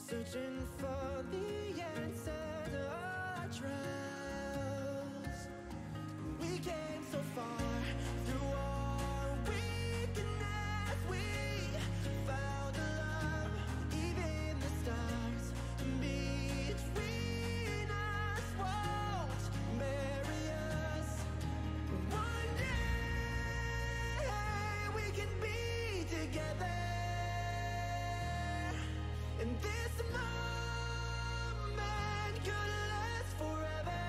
searching for the answer to all our trials. We came so far through our weakness. We found a love, even the stars between us won't bury us. One day we can be together. And this moment could last forever.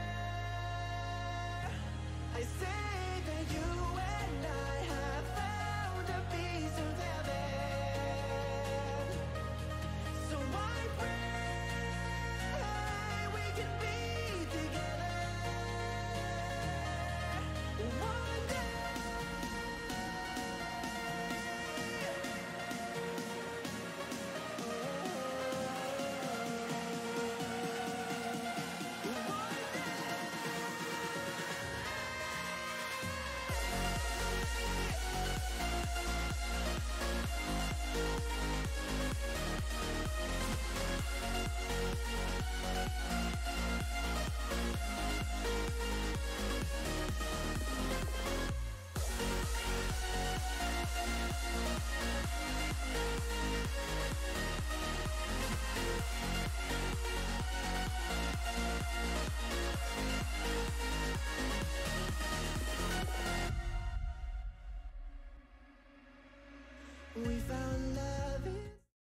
I say that you and I have found a piece of heaven. So I pray we can be together. One day. We found love in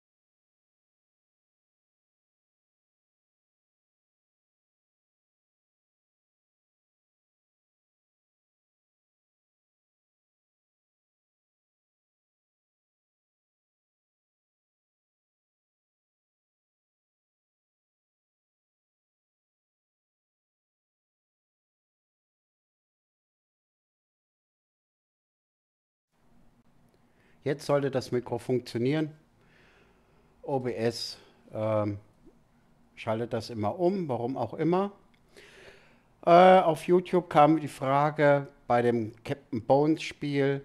Jetzt sollte das Mikro funktionieren. OBS schaltet das immer um, warum auch immer. Auf YouTube kam die Frage bei dem Captain Bones Spiel,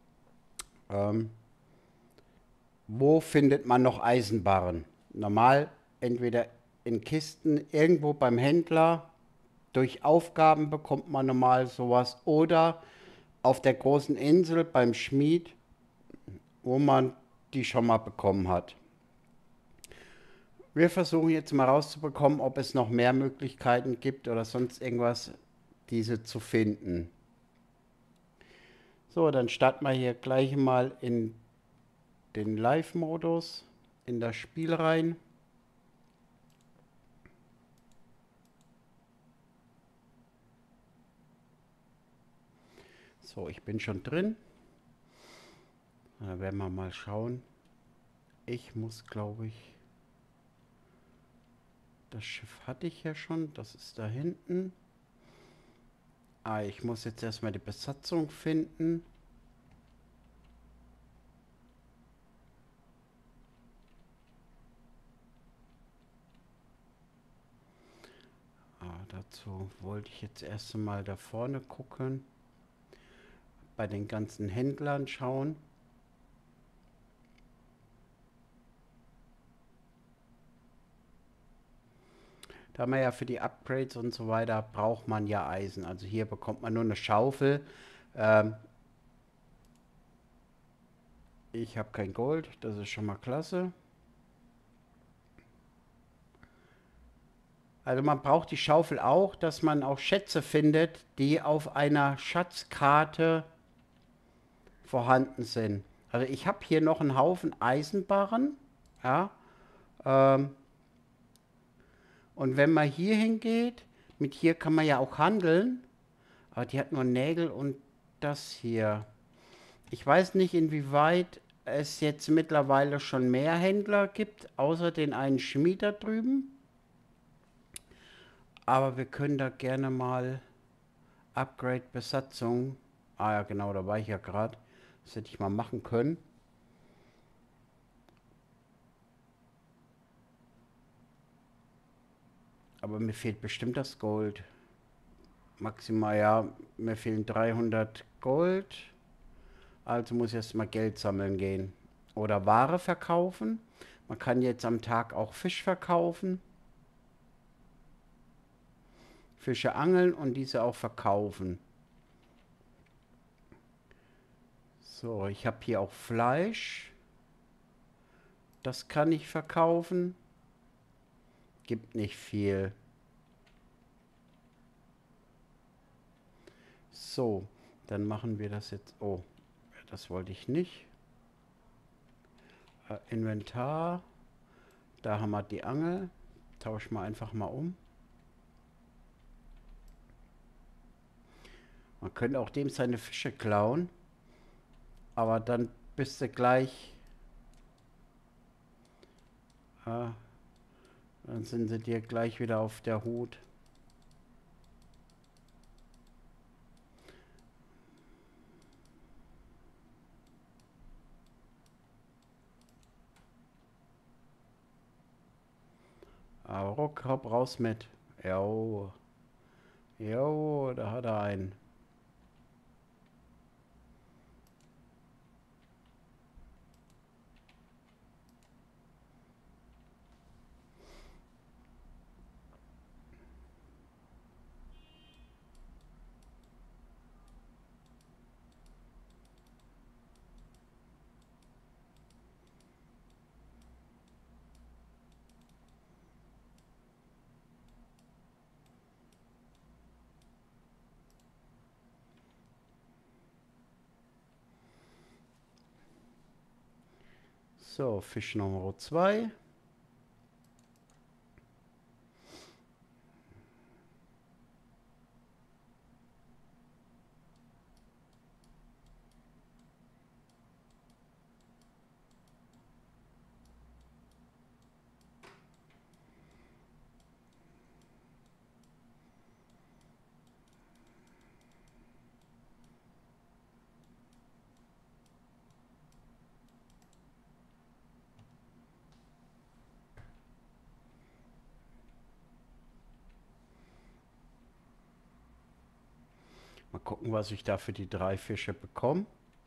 wo findet man noch Eisenbarren? Normal entweder in Kisten irgendwo beim Händler, durch Aufgaben bekommt man normal sowas oder auf der großen Insel beim Schmied, wo man die schon mal bekommen hat. Wir versuchen jetzt mal rauszubekommen, ob es noch mehr Möglichkeiten gibt oder sonst irgendwas, diese zu finden. So, dann starten wir hier gleich mal in den Live-Modus, in das Spiel rein. So, ich bin schon drin. Da werden wir mal schauen. Ich muss, glaube ich... Das Schiff hatte ich ja schon, das ist da hinten. Ich muss jetzt erstmal die Besatzung finden. Dazu wollte ich jetzt erst einmal da vorne gucken. Bei den ganzen Händlern schauen. Da man ja für die Upgrades und so weiter braucht man ja Eisen. Also hier bekommt man nur eine Schaufel. Ich habe kein Gold, das ist schon mal klasse. Also man braucht die Schaufel auch, dass man auch Schätze findet, die auf einer Schatzkarte vorhanden sind. Also ich habe hier noch einen Haufen Eisenbarren. Ja. Und wenn man hier hingeht, mit hier kann man ja auch handeln. Aber die hat nur Nägel und das hier. Ich weiß nicht, inwieweit es jetzt mittlerweile schon mehr Händler gibt, außer den einen Schmied da drüben. Aber wir können da gerne mal Upgrade Besatzung. Ja genau, da war ich ja gerade. Das hätte ich mal machen können. Aber mir fehlt bestimmt das Gold. Maximal, ja, mir fehlen 300 Gold. Also muss ich erst mal Geld sammeln gehen. Oder Ware verkaufen. Man kann jetzt am Tag auch Fisch verkaufen. Fische angeln und diese auch verkaufen. So, ich habe hier auch Fleisch. Das kann ich verkaufen. Gibt nicht viel. So, dann machen wir das jetzt. Oh, das wollte ich nicht. Inventar. Da haben wir die Angel. Tauschen wir einfach mal um. Man könnte auch dem seine Fische klauen. Aber dann bist du gleich. Dann sind sie dir gleich wieder auf der Hut. Aber ruck, hopp, raus mit. Jo. Jo, da hat er einen. So, Fisch Nummer 2. Mal gucken, was ich da für die 3 Fische bekomme.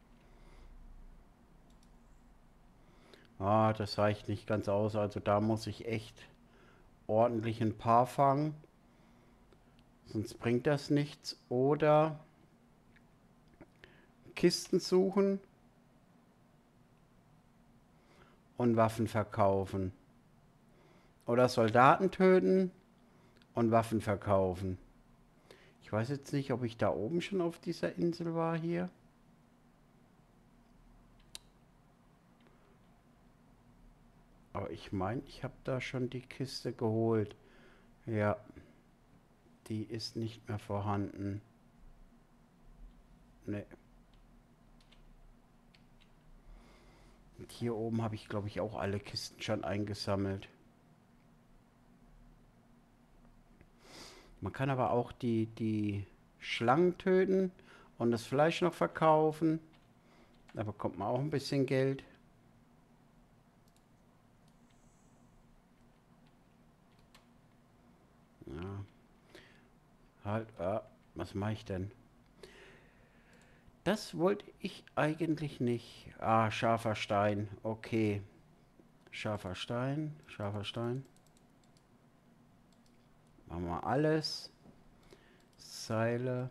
Ah, das reicht nicht ganz aus. Also da muss ich echt ordentlich ein paar fangen. Sonst bringt das nichts. Oder Kisten suchen und Waffen verkaufen. Oder Soldaten töten und Waffen verkaufen. Ich weiß jetzt nicht, ob ich da oben schon auf dieser Insel war hier. Aber ich meine, ich habe da schon die Kiste geholt. Ja, die ist nicht mehr vorhanden. Ne. Und hier oben habe ich, glaube ich, auch alle Kisten schon eingesammelt. Man kann aber auch die Schlangen töten und das Fleisch noch verkaufen. Da bekommt man auch ein bisschen Geld. Ja. Halt, was mache ich denn? Das wollte ich eigentlich nicht. Ah, scharfer Stein. Okay. Scharfer Stein, scharfer Stein. Machen wir alles. Seile.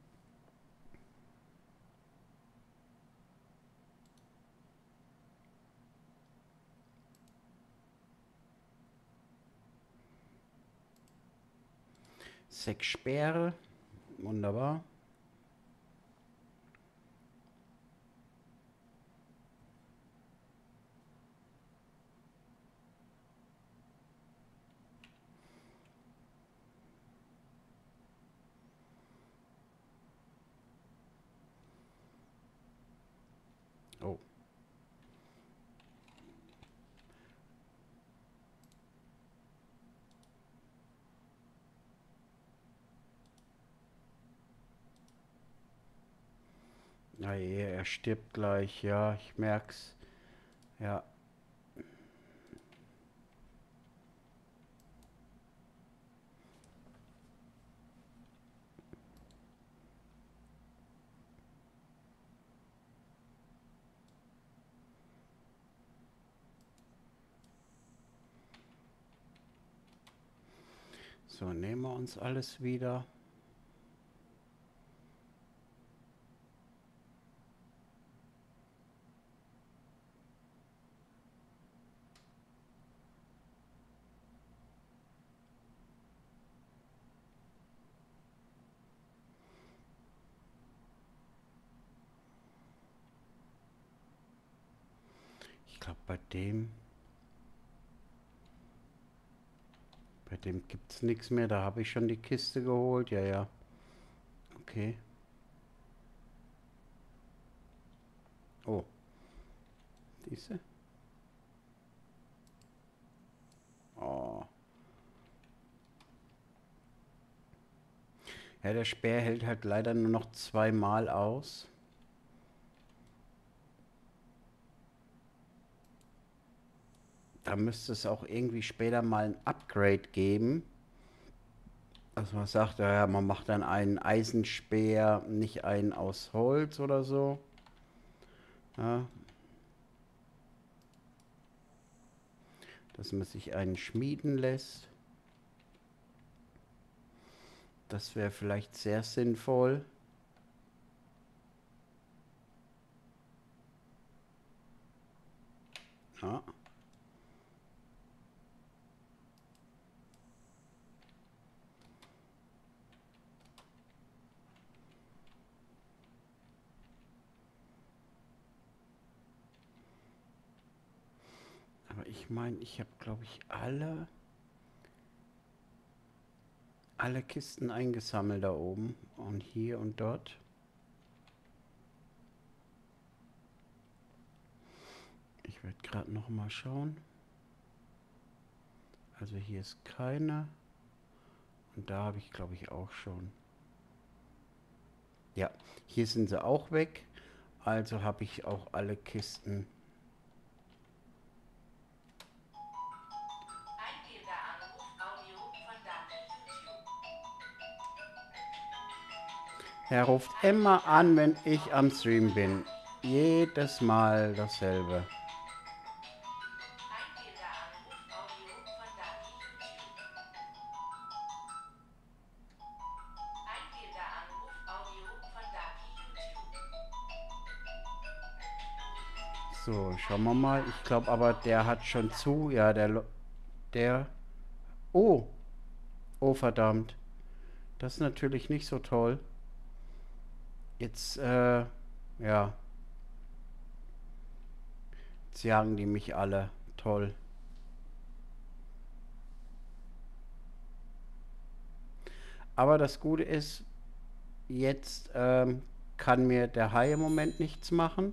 Sechs Speere. Wunderbar. Oh. Ah, je, er stirbt gleich. Ja, ich merk's. Ja. So, nehmen wir uns alles wieder. Ich glaube, bei dem gibt es nichts mehr. Da habe ich schon die Kiste geholt. Ja, ja. Okay. Oh, diese. Oh. Ja, der Speer hält halt leider nur noch zweimal aus. Da müsste es auch irgendwie später mal ein Upgrade geben. Also man sagt, ja, man macht dann einen Eisenspeer, nicht einen aus Holz oder so. Ja, dass man sich einen schmieden lässt. Das wäre vielleicht sehr sinnvoll. Ja. Aber ich meine, ich habe, glaube ich, alle Kisten eingesammelt da oben und hier und dort. Ich werde gerade noch mal schauen. Also hier ist keine. Und da habe ich, glaube ich, auch schon. Ja, hier sind sie auch weg. Also habe ich auch alle Kisten. Eingehender Anruf Audio von Dati YouTube. Er ruft immer an, wenn ich am Stream bin. Jedes Mal dasselbe. Eingehender Anruf Audio von Dati YouTube. Eingehender Anruf Audio von Dati YouTube. So, schauen wir mal. Ich glaube aber, der hat schon zu. Ja, der. Oh, oh verdammt. Das ist natürlich nicht so toll. Jetzt, ja. Jetzt jagen die mich alle. Toll. Aber das Gute ist, jetzt kann mir der Hai im Moment nichts machen.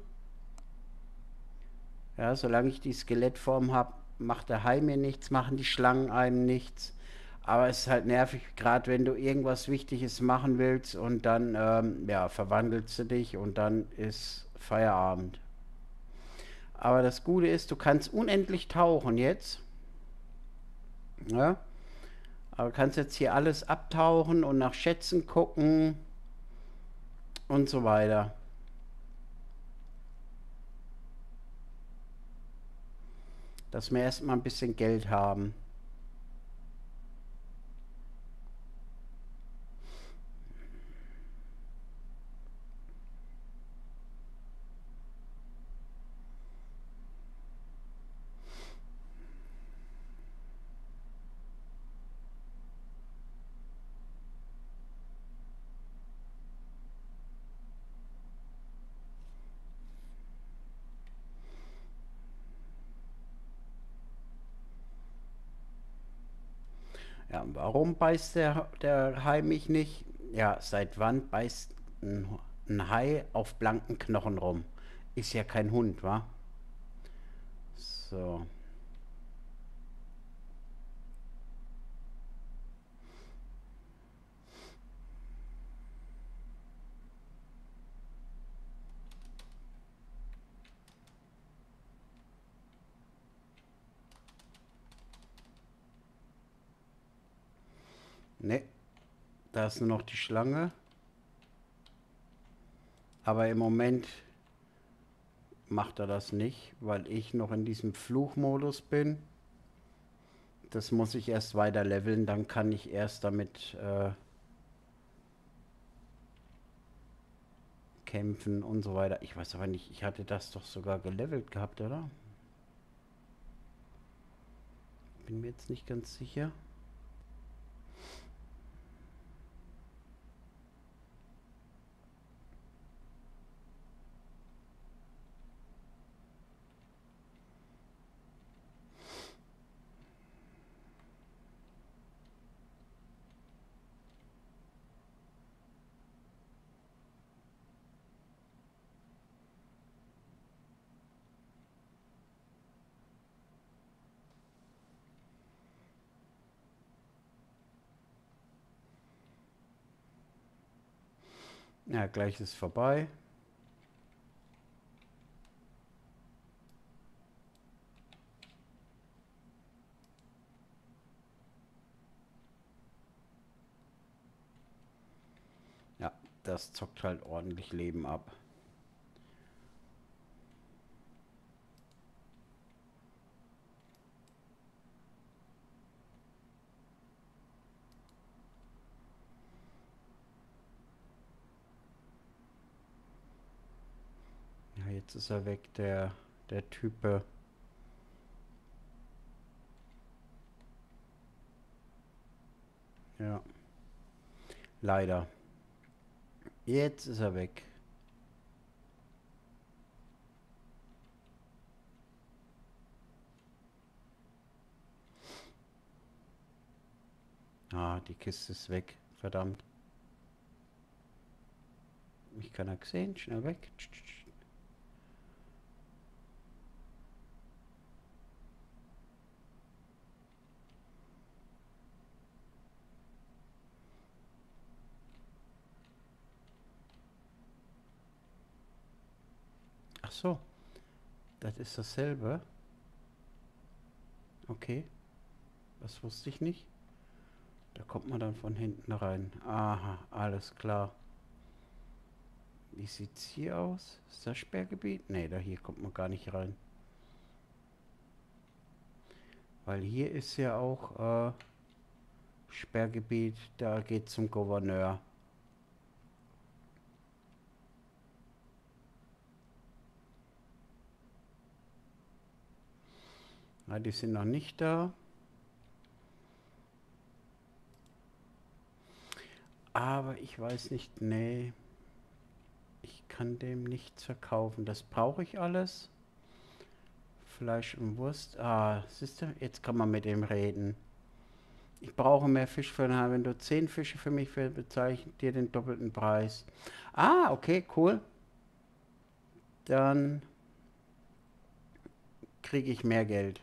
Ja, solange ich die Skelettform habe, macht der Hai mir nichts, machen die Schlangen einem nichts. Aber es ist halt nervig, gerade wenn du irgendwas Wichtiges machen willst und dann ja, verwandelst du dich und dann ist Feierabend. Aber das Gute ist, du kannst unendlich tauchen jetzt. Ja? Aber du kannst jetzt hier alles abtauchen und nach Schätzen gucken und so weiter. Dass wir erstmal ein bisschen Geld haben. Ja, und warum beißt der Hai mich nicht? Ja, seit wann beißt ein Hai auf blanken Knochen rum? Ist ja kein Hund, wa? So. Ne, da ist nur noch die Schlange. Aber im Moment macht er das nicht, weil ich noch in diesem Fluchmodus bin. Das muss ich erst weiter leveln, dann kann ich erst damit kämpfen und so weiter. Ich weiß aber nicht, ich hatte das doch sogar gelevelt gehabt, oder? Bin mir jetzt nicht ganz sicher. Ja, gleich ist vorbei. Ja, das zockt halt ordentlich Leben ab. Ja, jetzt ist er weg, der Type. Ja, leider. Jetzt ist er weg. Ah, die Kiste ist weg. Verdammt. Mich keiner gesehen. Schnell weg. Ach so. Das ist dasselbe. Okay. Das wusste ich nicht. Da kommt man dann von hinten rein. Aha, alles klar. Wie sieht's hier aus? Ist das Sperrgebiet? Ne, da hier kommt man gar nicht rein. Weil hier ist ja auch Sperrgebiet, da geht zum Gouverneur. Na, die sind noch nicht da. Aber ich weiß nicht, nee. Ich kann dem nichts verkaufen. Das brauche ich alles. Fleisch und Wurst. Ah, siehst du, jetzt kann man mit dem reden. Ich brauche mehr Fisch für den Handel. Wenn du 10 Fische für mich willst, bezahle ich dir den doppelten Preis. Ah, okay, cool. Dann kriege ich mehr Geld.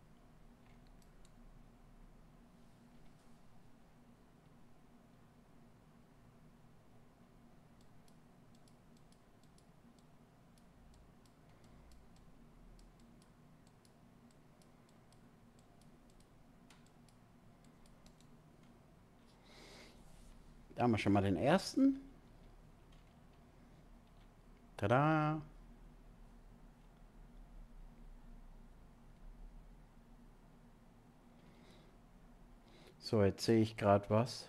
Da haben wir schon mal den ersten. Tada! So, jetzt sehe ich gerade was.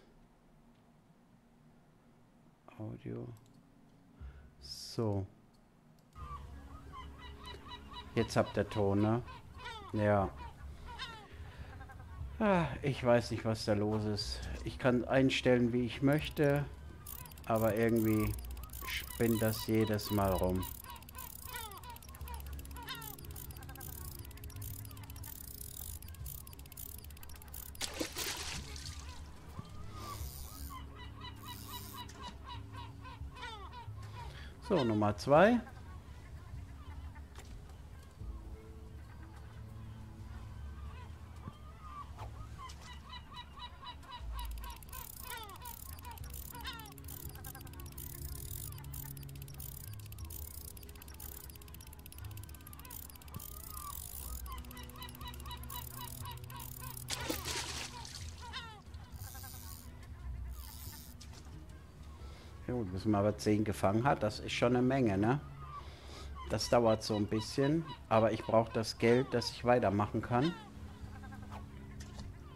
Audio. So. Jetzt habt ihr Ton, ne? Ja. Ah, ich weiß nicht, was da los ist. Ich kann einstellen, wie ich möchte, aber irgendwie spinnt das jedes Mal rum. So, Nummer 2. Ja, gut, bis man aber 10 gefangen hat, das ist schon eine Menge, ne? Das dauert so ein bisschen, aber ich brauche das Geld, dass ich weitermachen kann.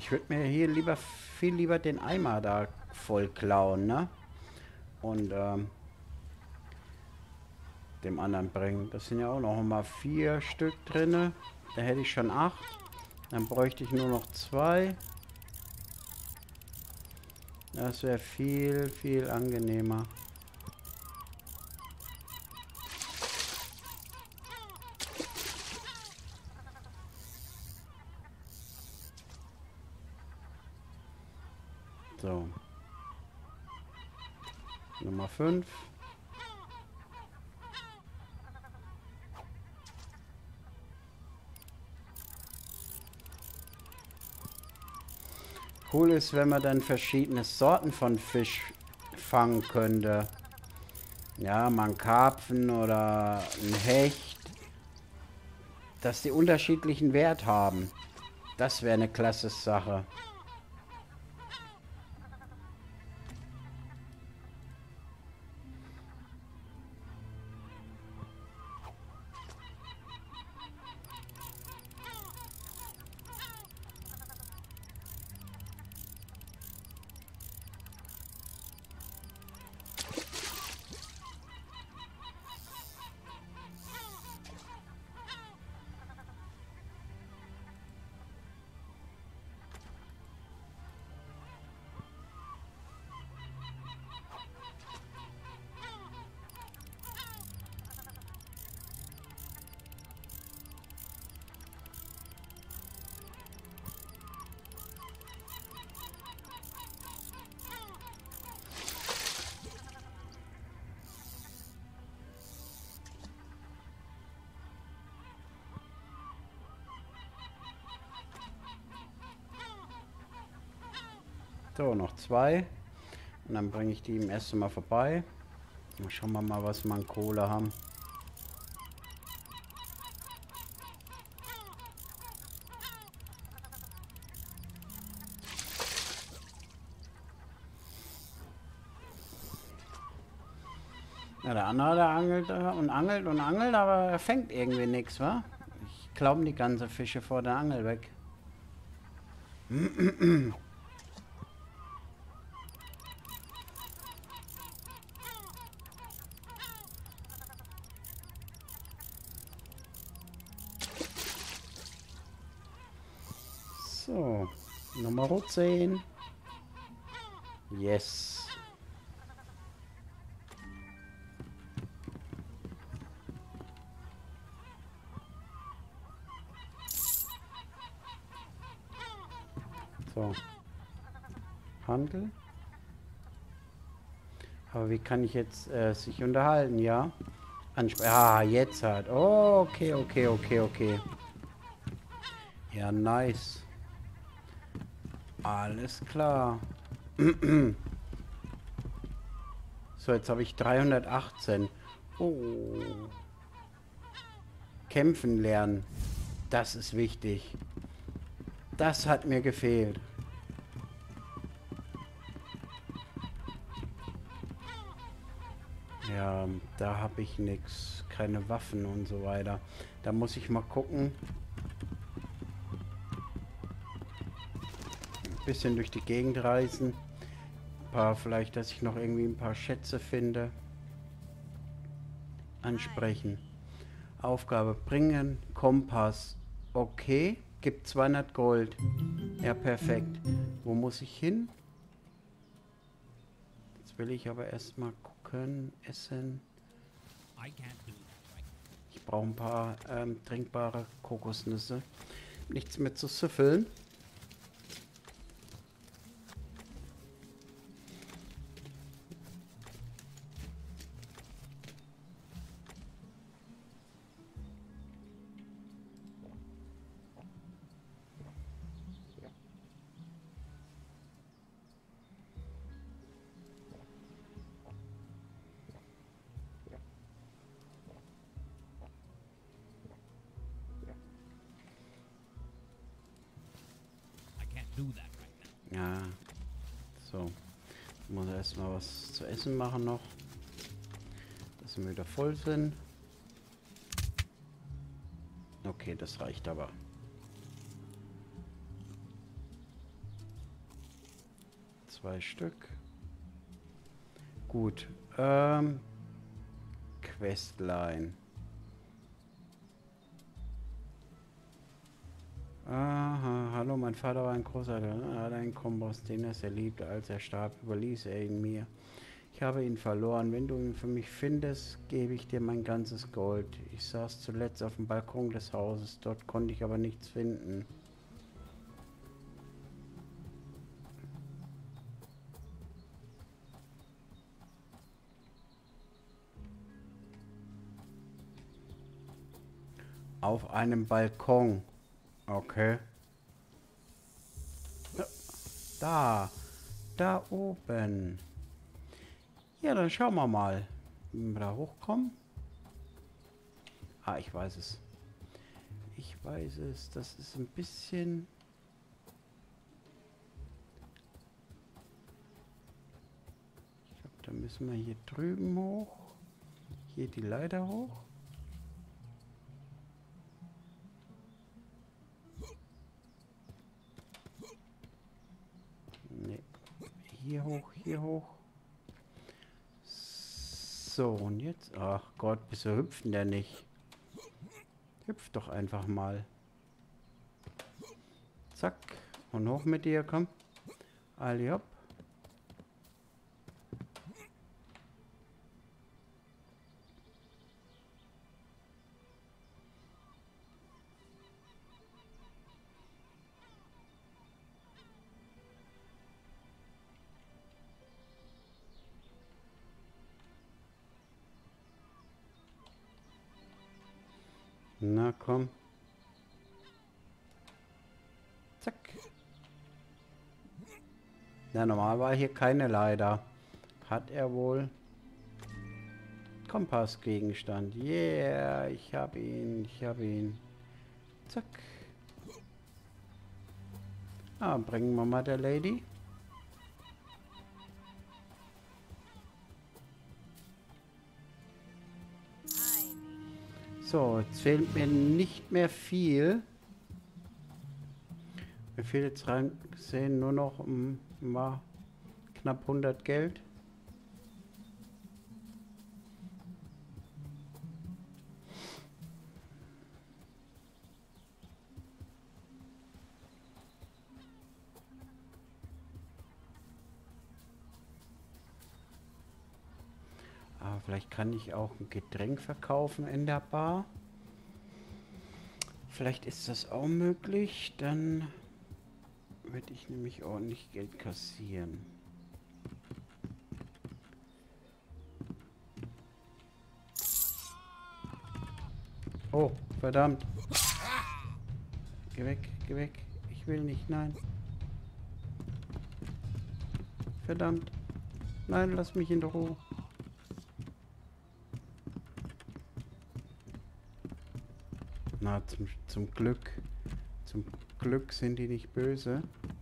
Ich würde mir hier lieber viel lieber den Eimer da voll klauen, ne? Und dem anderen bringen. Das sind ja auch noch mal 4 Stück drinne. Da hätte ich schon 8. Dann bräuchte ich nur noch 2. Das wäre viel, viel angenehmer. So. Nummer 5. Cool ist, wenn man dann verschiedene Sorten von Fisch fangen könnte. Ja, mal einen Karpfen oder ein Hecht. Dass die unterschiedlichen Wert haben. Das wäre eine klasse Sache. So, noch 2. Und dann bringe ich die im ersten Mal vorbei. Dann schauen wir mal, was wir an Kohle haben. Ja, der andere, der angelt und angelt und angelt, aber er fängt irgendwie nichts, wa? Ich glaube die ganze Fische vor der Angel weg. So, Nummer 10. Yes. So. Handel. Aber wie kann ich jetzt sich unterhalten, ja? Jetzt halt. Oh, okay, okay, okay, okay. Ja, nice. Alles klar. So, jetzt habe ich 318. Oh. Kämpfen lernen. Das ist wichtig. Das hat mir gefehlt. Ja, da habe ich nichts. Keine Waffen und so weiter. Da muss ich mal gucken. Ein bisschen durch die Gegend reisen. Vielleicht, dass ich noch irgendwie ein paar Schätze finde. Ansprechen. Aufgabe bringen. Kompass. Okay. Gibt 200 Gold. Ja, perfekt. Wo muss ich hin? Jetzt will ich aber erstmal gucken. Essen. Ich brauche ein paar trinkbare Kokosnüsse. Nichts mehr zu süffeln. Ja, so. Ich muss erstmal was zu essen machen noch. Dass wir wieder voll sind. Okay, das reicht aber. 2 Stück. Gut. Questline. Aha, hallo, mein Vater war ein großartiger, er hatte einen Kompass, den er sehr liebte. Als er starb, überließ er ihn mir. Ich habe ihn verloren. Wenn du ihn für mich findest, gebe ich dir mein ganzes Gold. Ich saß zuletzt auf dem Balkon des Hauses, dort konnte ich aber nichts finden. Auf einem Balkon. Okay. Da. Da oben. Ja, dann schauen wir mal. Wenn wir da hochkommen. Ah, ich weiß es. Ich weiß es. Das ist ein bisschen... Ich glaube, da müssen wir hier drüben hoch. Hier die Leiter hoch. Nee. Hier hoch, hier hoch. So, und jetzt? Ach Gott, wieso hüpft denn der nicht? Hüpf doch einfach mal. Zack. Und hoch mit dir, komm. Ali hopp. Na komm. Zack. Na, normal war hier keine Leiter. Hat er wohl Kompassgegenstand. Yeah, ich hab ihn, ich hab ihn. Zack. Ah, bringen wir mal der Lady. So, jetzt fehlt mir nicht mehr viel. Mir fehlt jetzt rein gesehen nur noch mal knapp 100 Geld. Aber vielleicht kann ich auch ein Getränk verkaufen in der Bar. Vielleicht ist das auch möglich. Dann würde ich nämlich ordentlich Geld kassieren. Oh, verdammt. Geh weg, geh weg. Ich will nicht, nein. Verdammt. Nein, lass mich in Ruhe. Na, zum Glück. Zum Glück sind die nicht böse.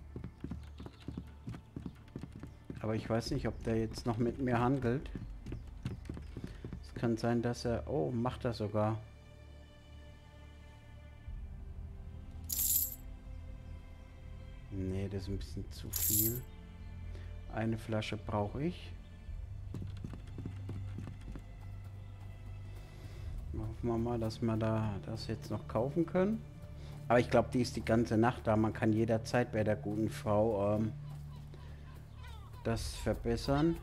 Aber ich weiß nicht, ob der jetzt noch mit mir handelt. Es kann sein, dass er... Oh, macht er sogar. Nee, das ist ein bisschen zu viel. Eine Flasche brauche ich. Hoffen wir mal, dass wir da das jetzt noch kaufen können. Aber ich glaube, die ist die ganze Nacht da. Man kann jederzeit bei der guten Frau das verbessern.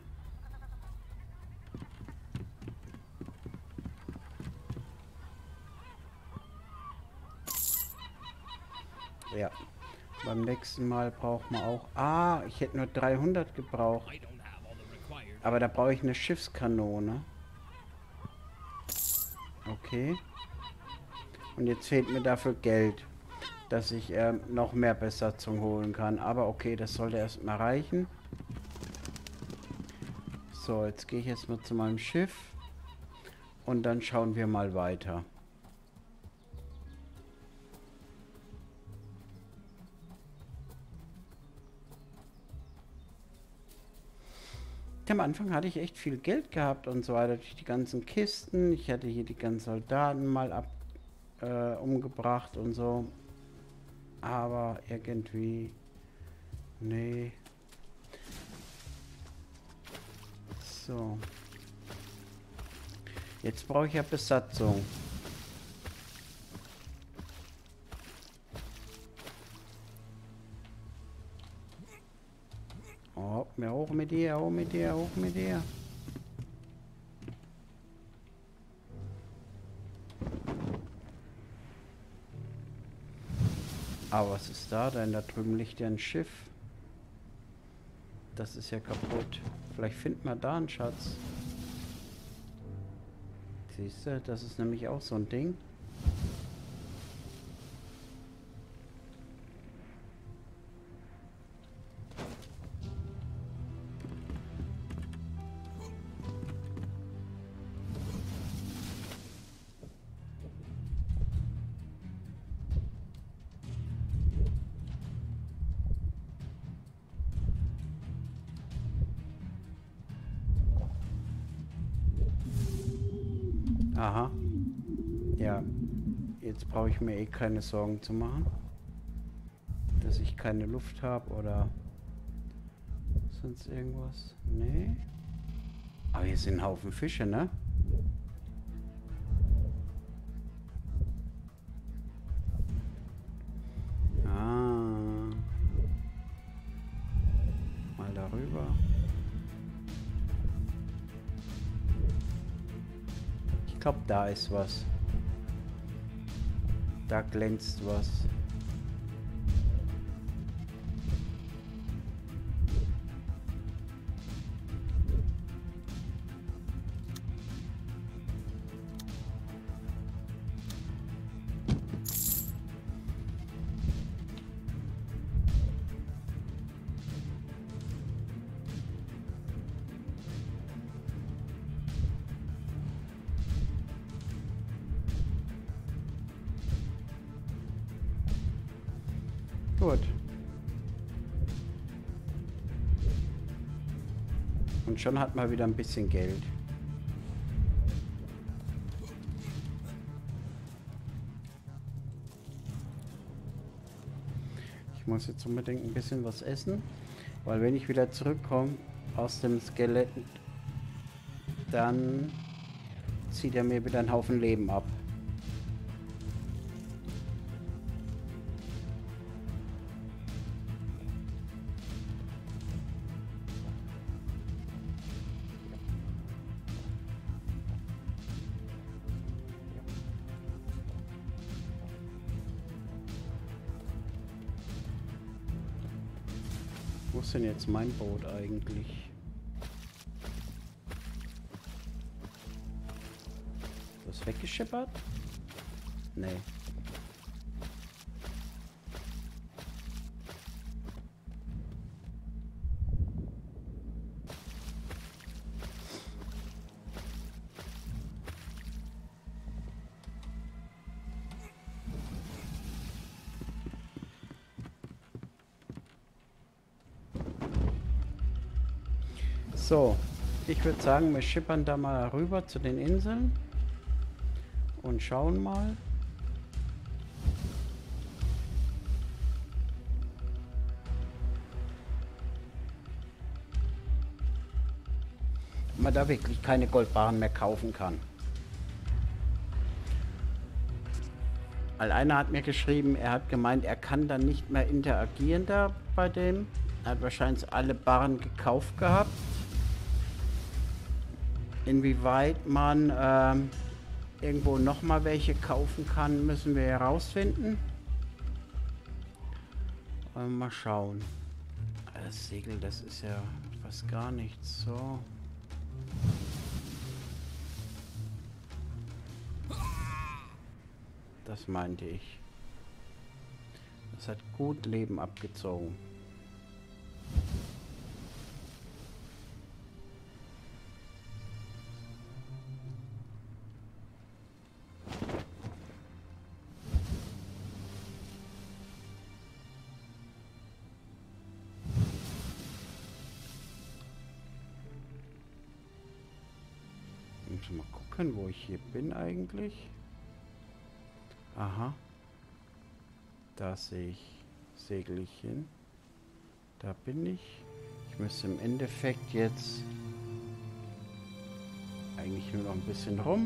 Ja. Beim nächsten Mal braucht man auch... Ah, ich hätte nur 300 gebraucht. Aber da brauche ich eine Schiffskanone. Okay. Und jetzt fehlt mir dafür Geld, dass ich noch mehr Besatzung holen kann. Aber okay, das sollte erstmal reichen. So, jetzt gehe ich jetzt mal zu meinem Schiff. Und dann schauen wir mal weiter. Am Anfang hatte ich echt viel Geld gehabt und so weiter durch die ganzen Kisten. Ich hatte hier die ganzen Soldaten mal umgebracht und so. Aber irgendwie... Nee. So. Jetzt brauche ich ja Besatzung. Oh, mehr hoch mit dir, hoch mit dir, hoch mit dir. Aber was ist da denn? Da drüben liegt ja ein Schiff. Das ist ja kaputt. Vielleicht finden wir da einen Schatz. Siehst du, das ist nämlich auch so ein Ding. Aha. Ja. Jetzt brauche ich mir eh keine Sorgen zu machen. Dass ich keine Luft habe oder sonst irgendwas. Nee. Aber hier sind ein Haufen Fische, ne? Ah. Mal darüber. Ich glaube, da ist was. Da glänzt was. Gut. Und schon hat man wieder ein bisschen Geld. Ich muss jetzt unbedingt ein bisschen was essen, weil wenn ich wieder zurückkomme aus dem Skelett, dann zieht er mir wieder einen Haufen Leben ab. Wo ist denn jetzt mein Boot eigentlich? Ist das weggeschippert? Nee. So, ich würde sagen, wir schippern da mal rüber zu den Inseln und schauen mal. Ob man da wirklich keine Goldbarren mehr kaufen kann. Weil einer hat mir geschrieben, er hat gemeint, er kann dann nicht mehr interagieren da bei dem. Er hat wahrscheinlich alle Barren gekauft gehabt. Inwieweit man irgendwo nochmal welche kaufen kann, müssen wir herausfinden. Mal schauen. Das Segel, das ist ja fast gar nichts. So. Das meinte ich. Das hat gut Leben abgezogen. Ich muss mal gucken, wo ich hier bin eigentlich. Aha. Da sehe ich, segel ich hin. Da bin ich. Ich müsste im Endeffekt jetzt eigentlich nur noch ein bisschen rum.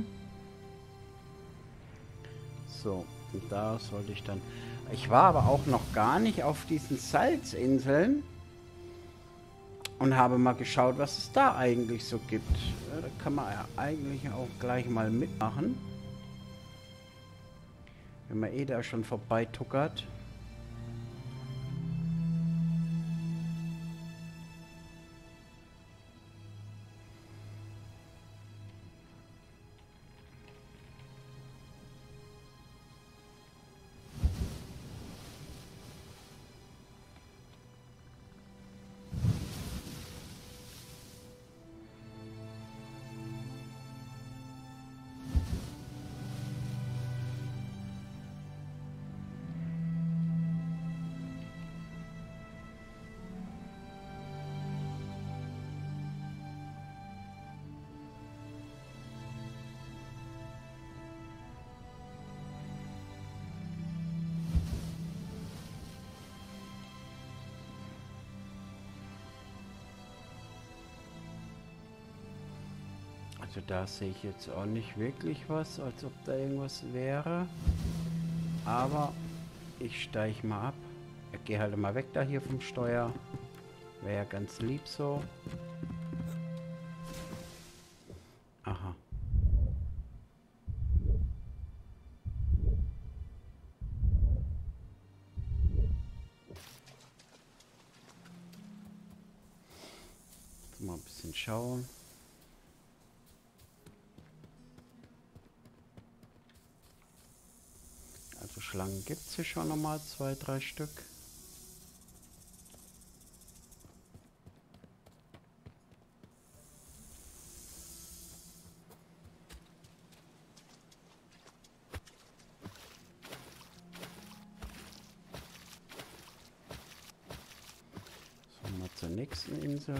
So, und da sollte ich dann... Ich war aber auch noch gar nicht auf diesen Salzinseln und habe mal geschaut, was es da eigentlich so gibt. Ja, da kann man ja eigentlich auch gleich mal mitmachen. Wenn man da schon vorbeituckert. Also da sehe ich jetzt auch nicht wirklich was, als ob da irgendwas wäre. Aber ich steige mal ab. Ich gehe halt mal weg da hier vom Steuer. Wäre ja ganz lieb so. Aha. Jetzt mal ein bisschen schauen. Also Schlangen gibt es hier schon nochmal 2, 3 Stück. So, mal zur nächsten Insel.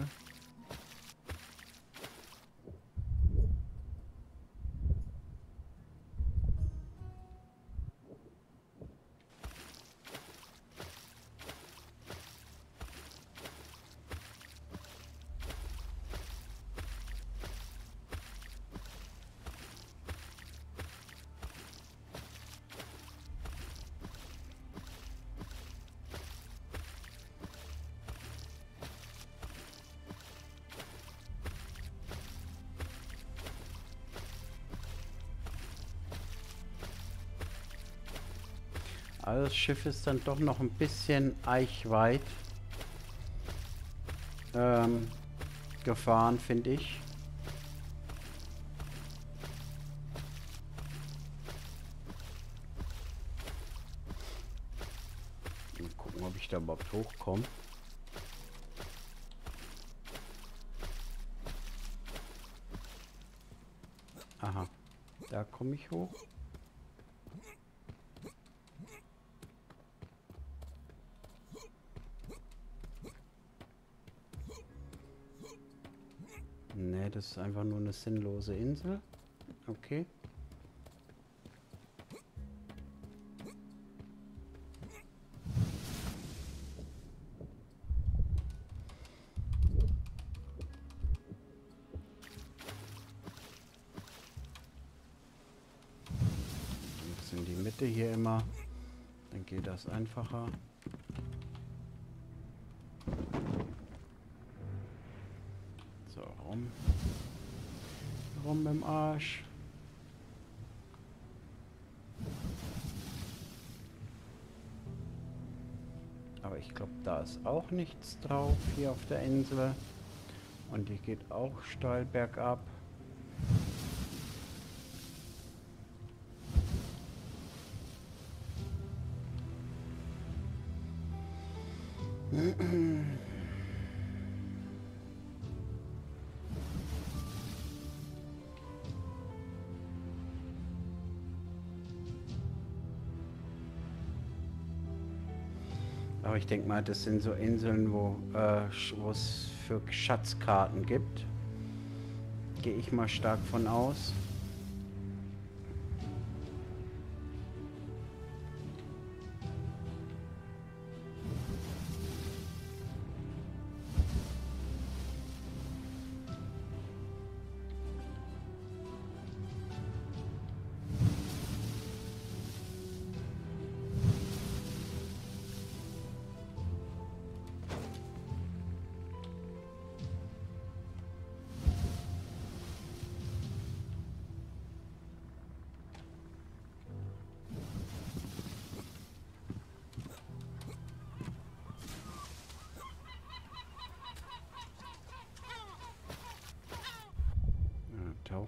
Also das Schiff ist dann doch noch ein bisschen eichweit gefahren, finde ich. Mal gucken, ob ich da überhaupt hochkomme. Aha, da komme ich hoch. Ne, das ist einfach nur eine sinnlose Insel. Okay. Jetzt in die Mitte hier immer. Dann geht das einfacher. So, rum. Rum im Arsch. Aber ich glaube, da ist auch nichts drauf hier auf der Insel. Und die geht auch steil bergab. Aber ich denke mal, das sind so Inseln, wo es für Schatzkarten gibt. Gehe ich mal stark von aus.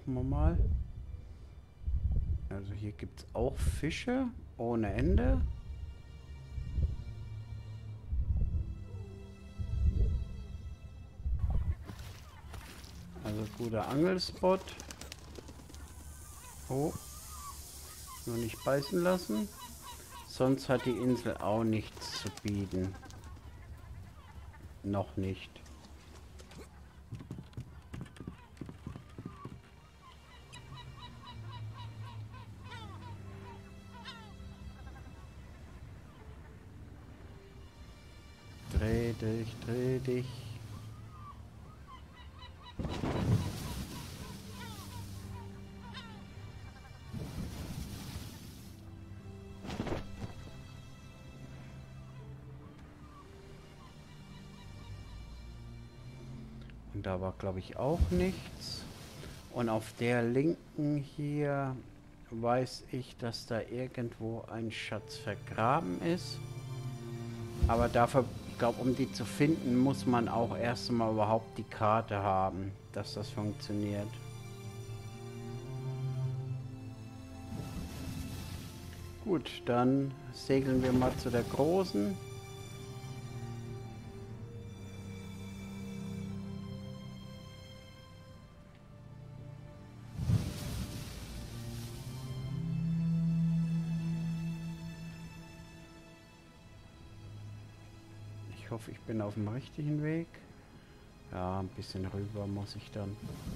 Hoffen wir mal. Also hier gibt es auch Fische ohne Ende. Also guter Angelspot. Oh, nur nicht beißen lassen. Sonst hat die Insel auch nichts zu bieten. Noch nicht. Dreh dich, dreh dich. Und da war, glaube ich, auch nichts. Und auf der linken hier weiß ich, dass da irgendwo ein Schatz vergraben ist. Aber dafür, ich glaube, um die zu finden, muss man auch erst mal überhaupt die Karte haben, dass das funktioniert. Gut, dann segeln wir mal zu der großen. Ich hoffe, ich bin auf dem richtigen Weg. Ja, ein bisschen rüber muss ich dann.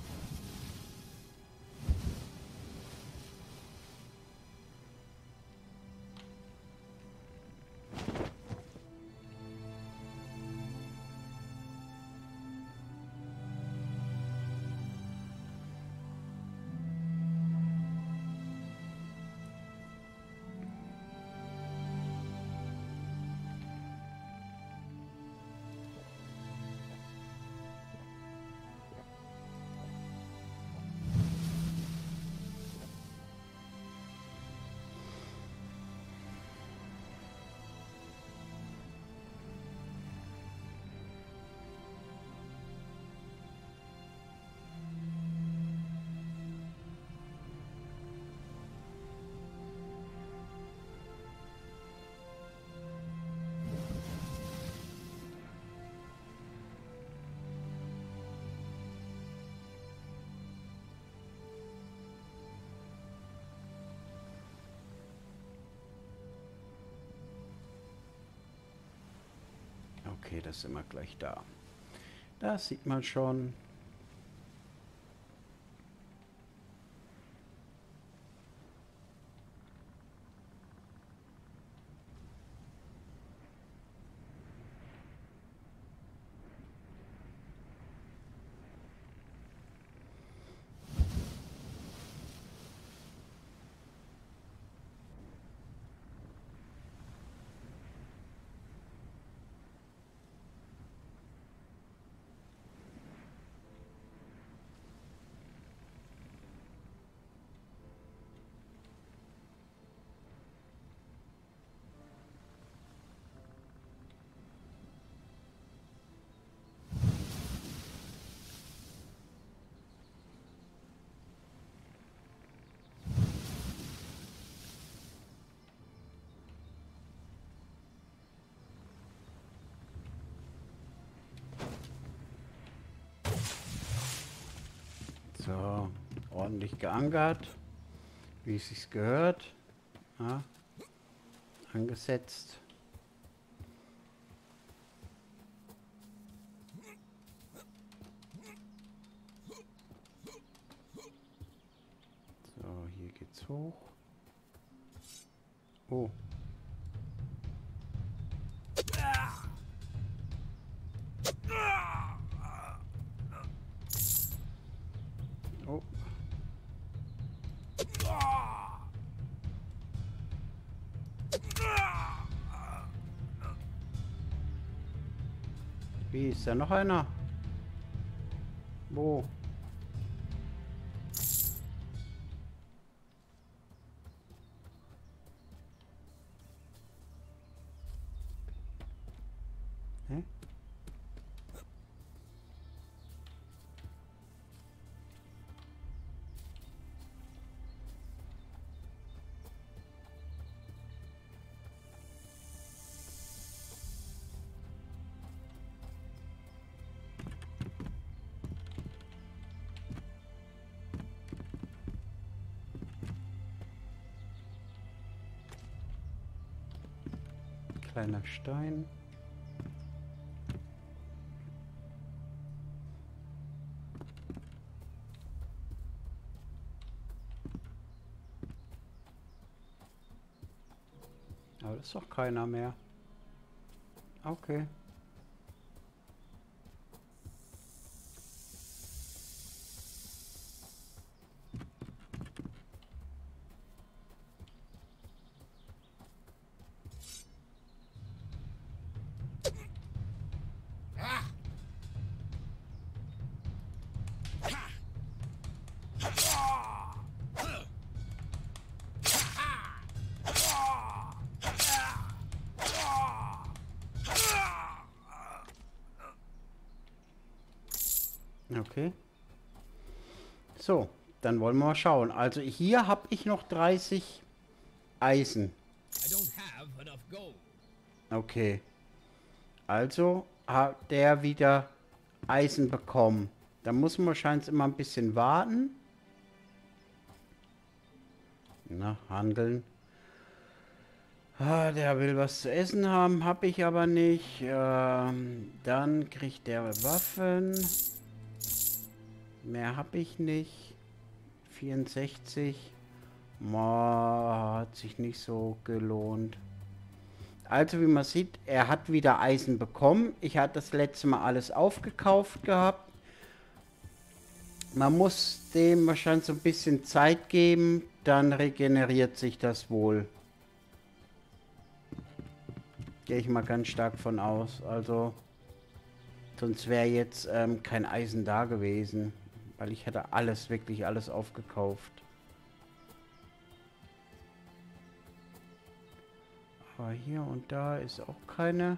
Okay, das sind wir gleich da. Das sieht man schon. So, ordentlich geankert, wie es sich gehört. Ja, angesetzt. So, hier geht's hoch. Oh. Oh. Wie, ist da noch einer? Wo? Hä? Kleiner Stein. Aber das ist doch keiner mehr. Okay. Okay. So, dann wollen wir mal schauen. Also hier habe ich noch 30 Eisen. I don't have enough gold. Okay. Also hat der wieder Eisen bekommen. Da muss man wahrscheinlich immer ein bisschen warten. Na, handeln. Ah, der will was zu essen haben, habe ich aber nicht. Dann kriegt der Waffen. Mehr habe ich nicht. 64. Hat sich nicht so gelohnt. Also wie man sieht, er hat wieder Eisen bekommen. Ich hatte das letzte Mal alles aufgekauft gehabt. Man muss dem wahrscheinlich so ein bisschen Zeit geben, dann regeneriert sich das wohl. Gehe ich mal ganz stark von aus. Also, sonst wäre jetzt kein Eisen da gewesen. Weil ich hätte alles, wirklich alles aufgekauft. Aber hier und da ist auch keine.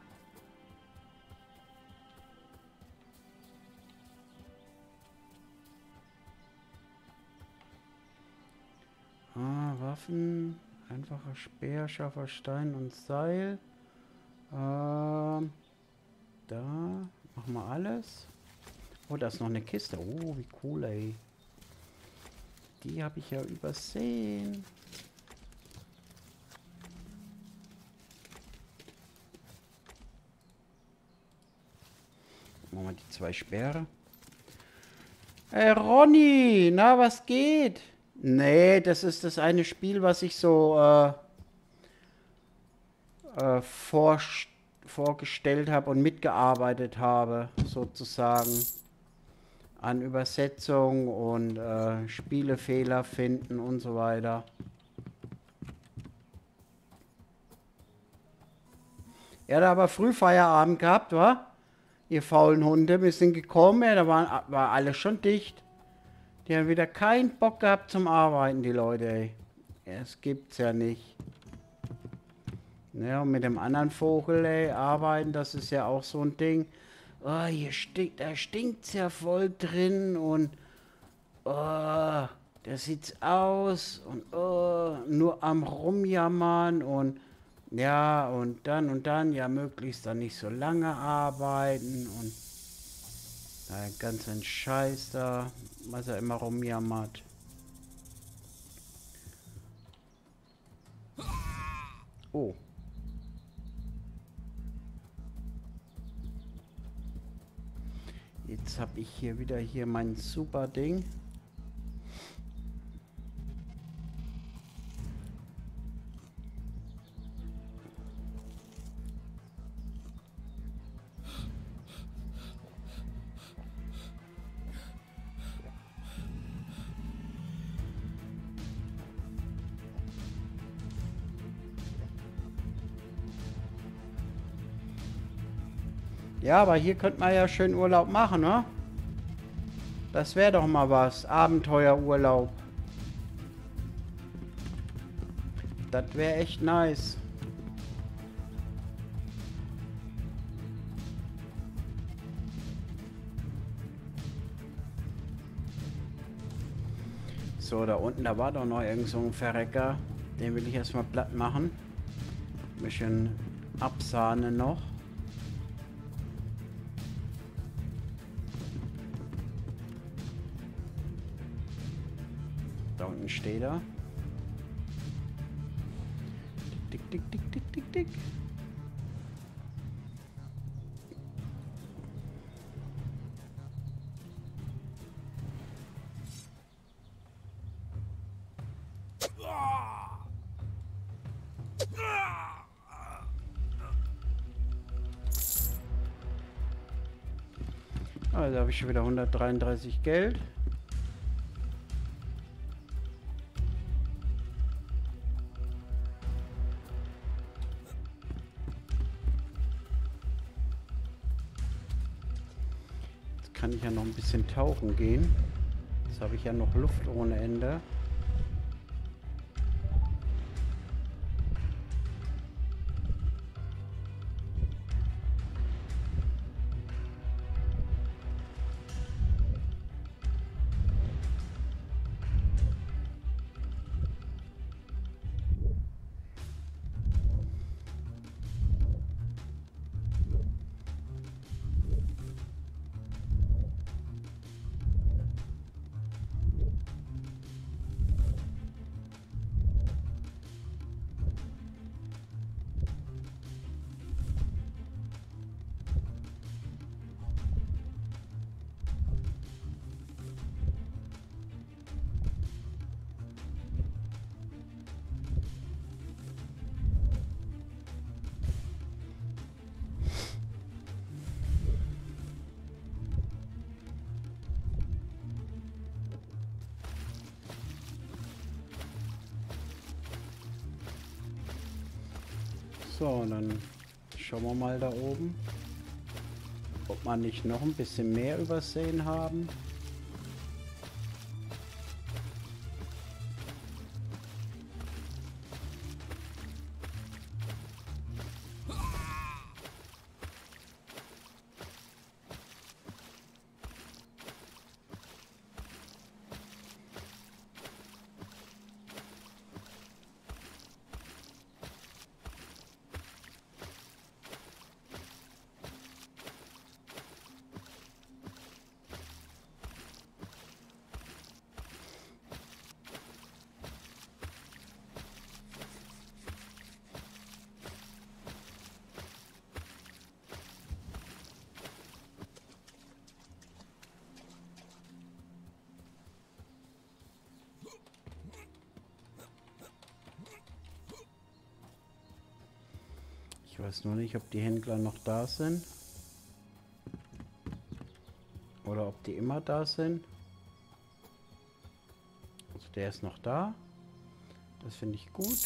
Waffen. Einfacher Speer, scharfer Stein und Seil. Da machen wir alles. Oh, da ist noch eine Kiste. Oh, wie cool, ey. Die habe ich ja übersehen. Machen wir die 2 Speere. Hey, Ronny, na, was geht? Nee, das ist das eine Spiel, was ich so vorgestellt habe und mitgearbeitet habe, sozusagen. An Übersetzung und Spielefehler finden und so weiter. Er hat aber früh Feierabend gehabt, wa? Ihr faulen Hunde, wir sind gekommen, ja, da war alles schon dicht. Die haben wieder keinen Bock gehabt zum Arbeiten, die Leute, ey. Das gibt's ja nicht. Ja, und mit dem anderen Vogel, ey, arbeiten, das ist ja auch so ein Ding. Oh, hier stinkt, da stinkt's ja voll drin und oh, da sieht's aus und oh, nur am Rumjammern und ja, und dann, ja, möglichst dann nicht so lange arbeiten und den ganzen Scheiß da, was er immer rumjammert. Oh. Jetzt habe ich hier wieder mein super Ding. Ja, aber hier könnte man ja schön Urlaub machen, ne? Das wäre doch mal was. Abenteuerurlaub. Das wäre echt nice. So, da unten, da war doch noch irgend so ein Verrecker. Den will ich erstmal platt machen. Ein bisschen Absahne noch. Da unten steht er. Tick, tick, tick, tick, tick, tick. Also habe ich schon wieder 133 Geld. Jetzt kann ich ja noch ein bisschen tauchen gehen. Jetzt habe ich ja noch Luft ohne Ende. So, und dann schauen wir mal da oben, ob wir nicht noch ein bisschen mehr übersehen haben. Ich weiß nur nicht, ob die Händler noch da sind. Oder ob die immer da sind. Also der ist noch da. Das finde ich gut.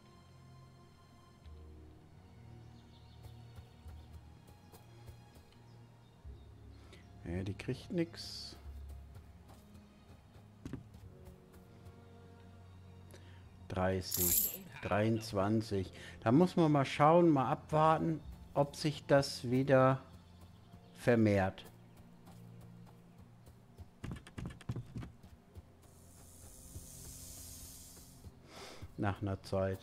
Ja, die kriegt nichts. 30, 23. Da muss man mal schauen, mal abwarten, ob sich das wieder vermehrt. Nach einer Zeit.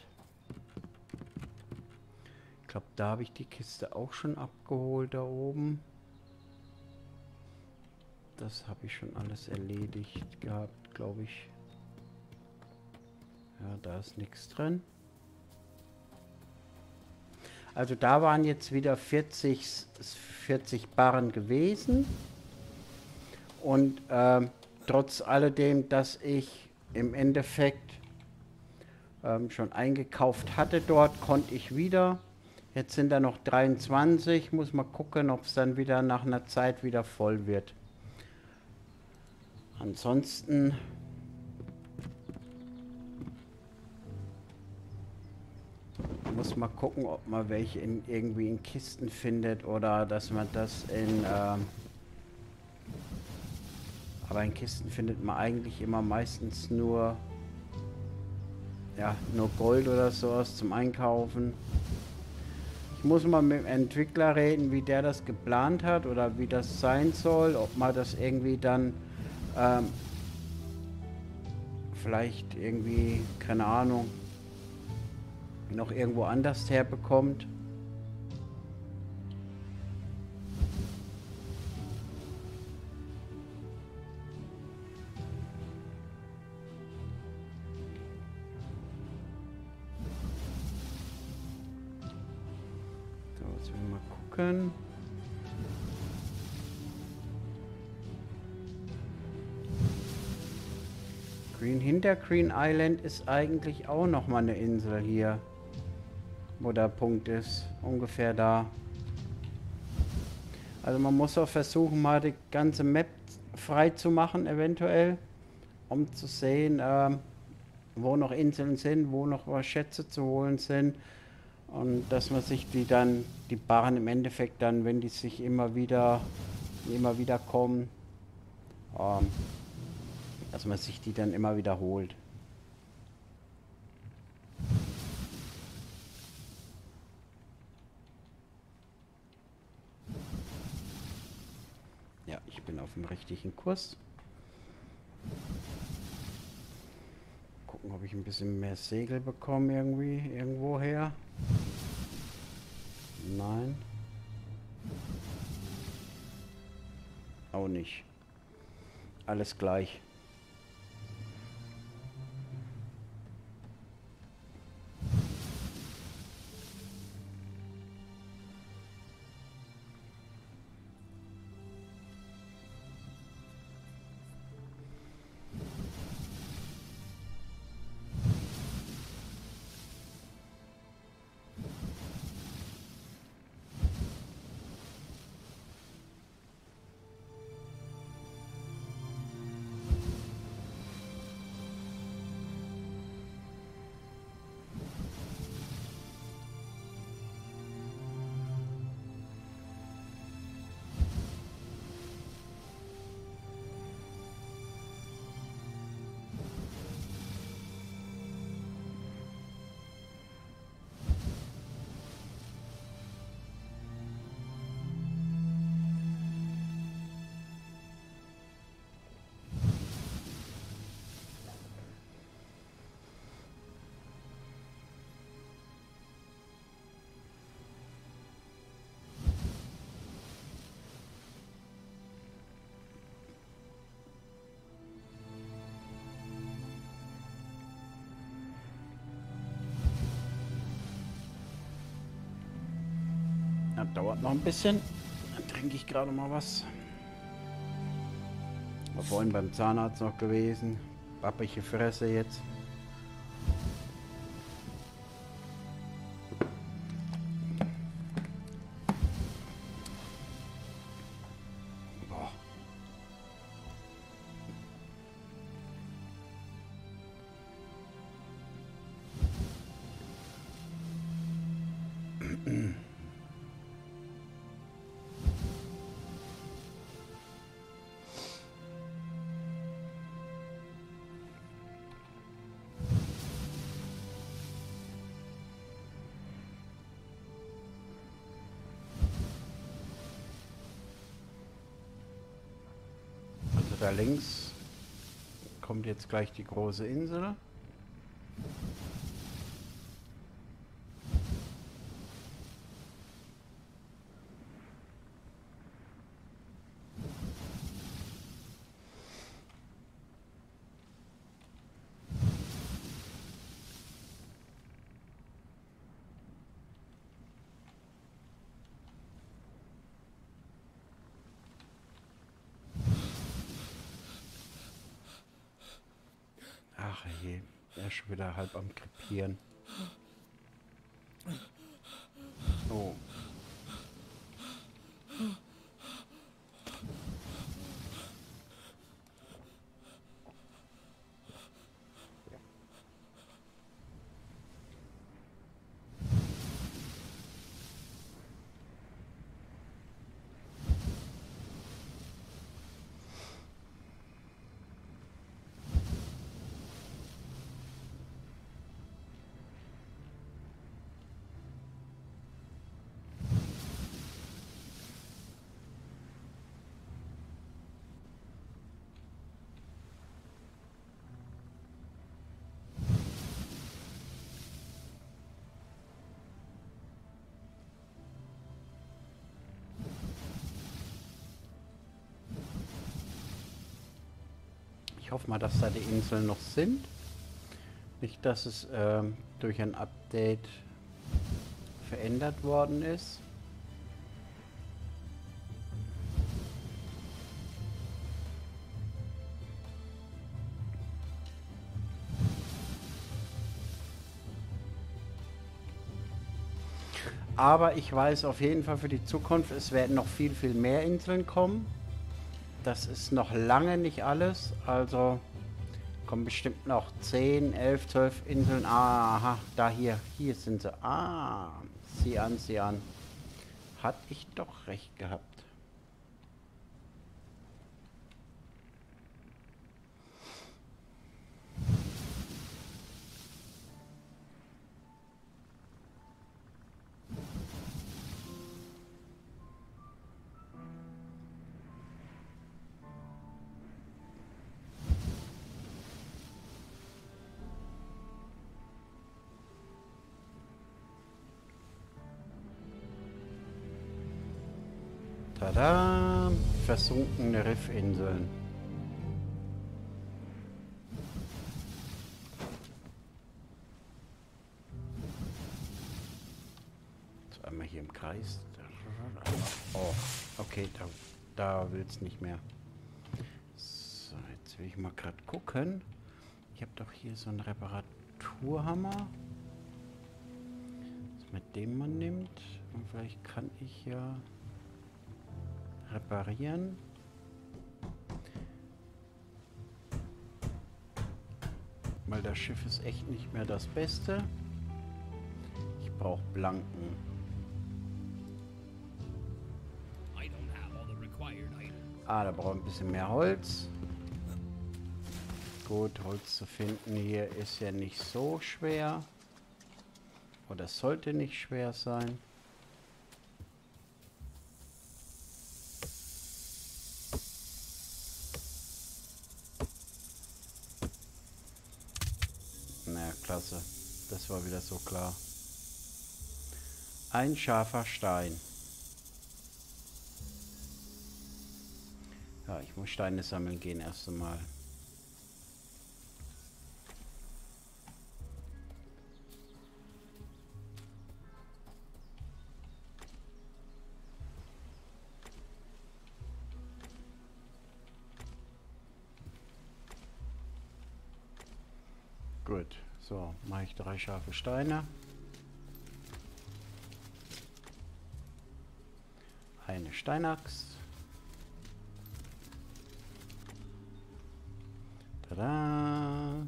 Ich glaube, da habe ich die Kiste auch schon abgeholt da oben. Das habe ich schon alles erledigt gehabt, glaube ich. Ja, da ist nichts drin. Also da waren jetzt wieder 40 Barren gewesen. Und trotz alledem, dass ich im Endeffekt schon eingekauft hatte dort, konnte ich wieder. Jetzt sind da noch 23. Muss mal gucken, ob es dann wieder nach einer Zeit wieder voll wird. Ansonsten muss man gucken, ob man welche irgendwie in Kisten findet oder dass man das in... aber in Kisten findet man eigentlich immer meistens nur... ja, nur Gold oder sowas zum Einkaufen. Ich muss mal mit dem Entwickler reden, wie der das geplant hat oder wie das sein soll. Ob man das irgendwie dann... vielleicht irgendwie, keine Ahnung, noch irgendwo anders herbekommt. So, jetzt wollen wir mal gucken. Hinter Green Island ist eigentlich auch noch mal eine Insel hier, wo der Punkt ist, ungefähr da. Also man muss auch versuchen, mal die ganze Map frei zu machen, eventuell, um zu sehen, wo noch Inseln sind, wo noch Schätze zu holen sind. Und dass man sich die Barren im Endeffekt dann, wenn die sich immer wieder kommen, ähm, dass man sich die dann immer wiederholt. Ja, ich bin auf dem richtigen Kurs. Gucken, ob ich ein bisschen mehr Segel bekomme irgendwo her. Nein. Auch nicht. Alles gleich. Das dauert noch ein bisschen. Dann trinke ich gerade mal was. War vorhin beim Zahnarzt noch gewesen. Pappige Fresse jetzt. Boah. Also da links kommt jetzt gleich die große Insel. Ach je, er ist schon wieder halb am Krepieren. Oh. Ich hoffe mal, dass da die Inseln noch sind. Nicht, dass es durch ein Update verändert worden ist. Aber ich weiß auf jeden Fall für die Zukunft, es werden noch viel, viel mehr Inseln kommen. Das ist noch lange nicht alles. Also kommen bestimmt noch 10, 11, 12 Inseln. Aha, da hier. Hier sind sie. Ah, sieh an, sieh an. Hatte ich doch recht gehabt. Tada! Versunkene Riffinseln. So einmal hier im Kreis. Oh, okay, da will es nicht mehr. So, jetzt will ich mal gerade gucken. Ich habe doch hier so einen Reparaturhammer. Was mit dem man nimmt. Und vielleicht kann ich ja reparieren. Weil das Schiff ist echt nicht mehr das Beste. Ich brauche Blanken. I don't have all the required items. Ah, da brauche ich ein bisschen mehr Holz. Gut, Holz zu finden hier ist ja nicht so schwer. Oder es sollte nicht schwer sein. Na, klasse. Das war wieder so klar. Ein scharfer Stein. Ja, ich muss Steine sammeln gehen erst einmal. Gut, so mache ich 3 scharfe Steine. Eine Steinaxt. Tada!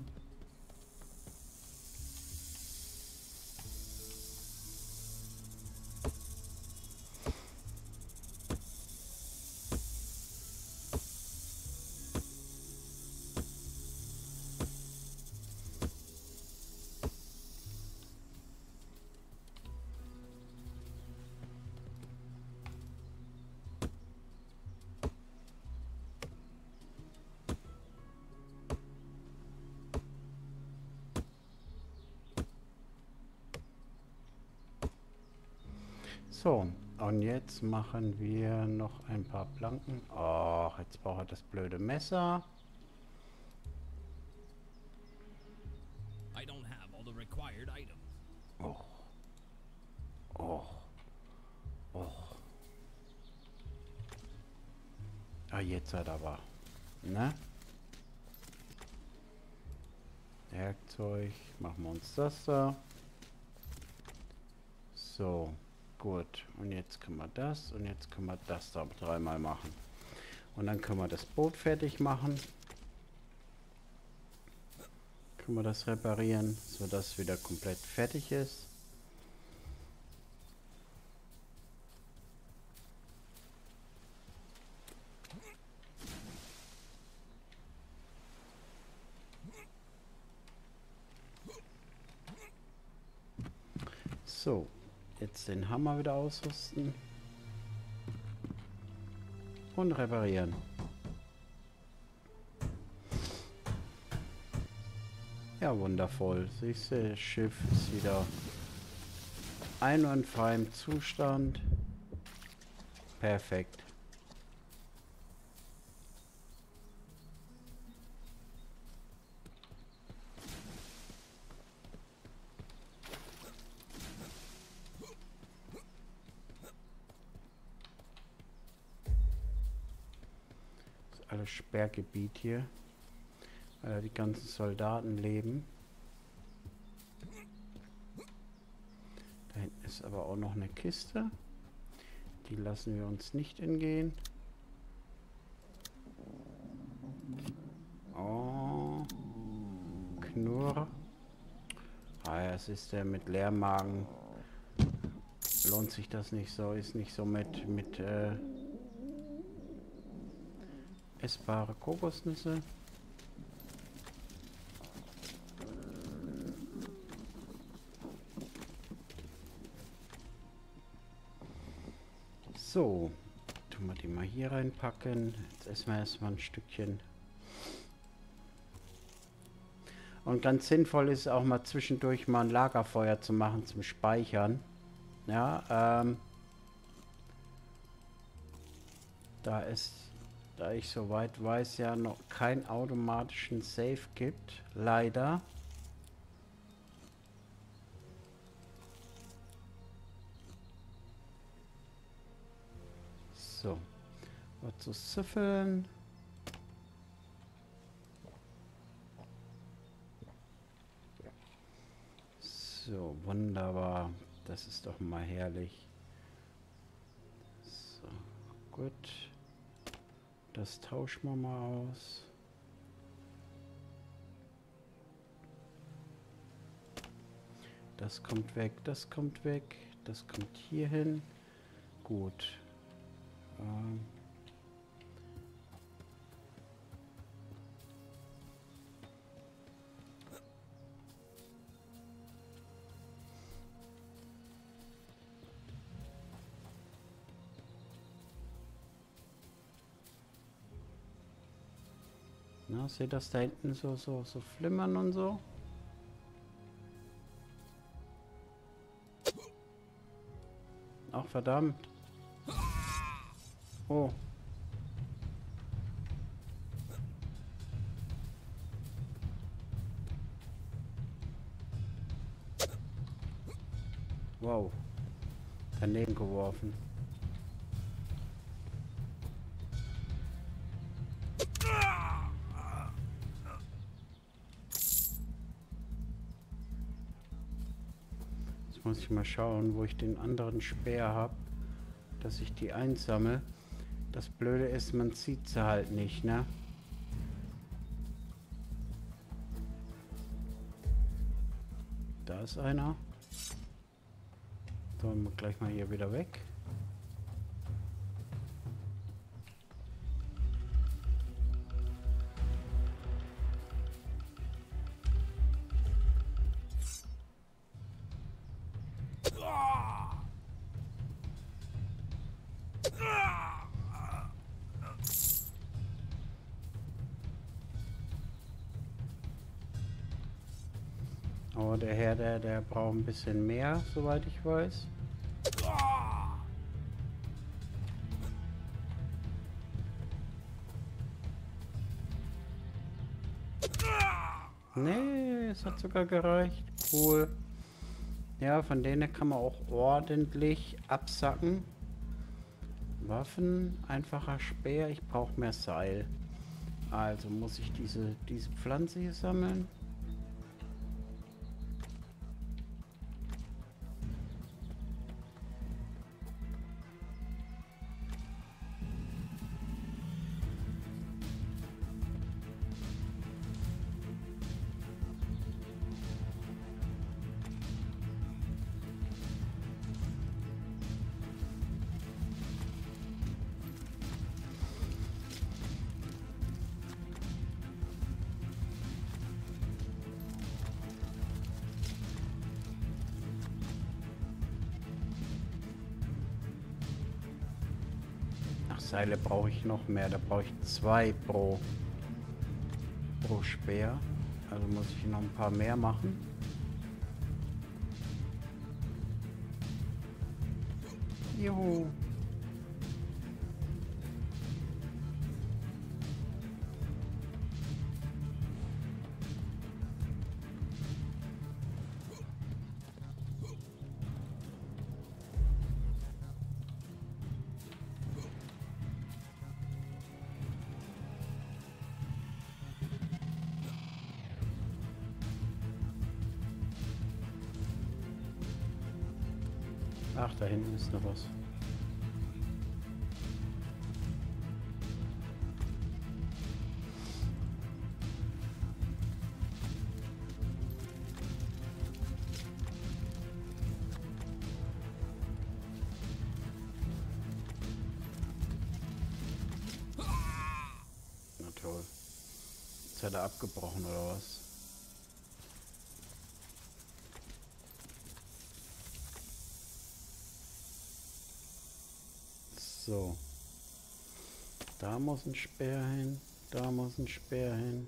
So, und jetzt machen wir noch ein paar Planken. Oh, jetzt braucht er das blöde Messer. I don't have all the required items. Oh. Oh. Oh. Ah, jetzt hat er aber. Ne? Werkzeug. Machen wir uns das da. So. Gut. Und jetzt können wir das. Und jetzt können wir das da 3-mal machen. Und dann können wir das Boot fertig machen. Können wir das reparieren, sodass es wieder komplett fertig ist. So, jetzt den Hammer wieder ausrüsten und reparieren. Ja, wundervoll. Siehst du, das Schiff ist wieder einwandfrei im Zustand. Perfekt. Das ist alles Sperrgebiet hier, weil da die ganzen Soldaten leben. Da hinten ist aber auch noch eine Kiste. Die lassen wir uns nicht entgehen. Oh. Knurr. Ah ja, es ist der mit Leermagen. Lohnt sich das nicht so. Ist nicht so mit essbare Kokosnüsse. So, tun wir die mal hier reinpacken. Jetzt essen wir erstmal ein Stückchen. Und ganz sinnvoll ist auch mal zwischendurch mal ein Lagerfeuer zu machen zum Speichern. Ja, da ich soweit weiß, ja noch keinen automatischen Save gibt, leider. So, was zu süffeln. So, wunderbar. Das ist doch mal herrlich. So, gut. Das tauschen wir mal aus. Das kommt weg, das kommt weg. Das kommt hier hin. Gut. Na, seht das da hinten so flimmern und so? Ach, verdammt. Oh. Wow. Daneben geworfen. Jetzt muss ich mal schauen, wo ich den anderen Speer habe, dass ich die einsammle. Das Blöde ist, man sieht sie halt nicht, ne? Da ist einer. So, gleich mal hier wieder weg. Aber der Herr, der braucht ein bisschen mehr, soweit ich weiß. Nee, es hat sogar gereicht. Cool. Ja, von denen kann man auch ordentlich absacken. Waffen, einfacher Speer. Ich brauche mehr Seil. Also muss ich diese Pflanze hier sammeln. Seile brauche ich noch mehr. Da brauche ich 2 pro Speer. Also muss ich noch ein paar mehr machen. Juhu. Ach, da hinten ist noch was. Na toll. Jetzt hat er abgebrochen oder was? So. Da muss ein Speer hin. Da muss ein Speer hin.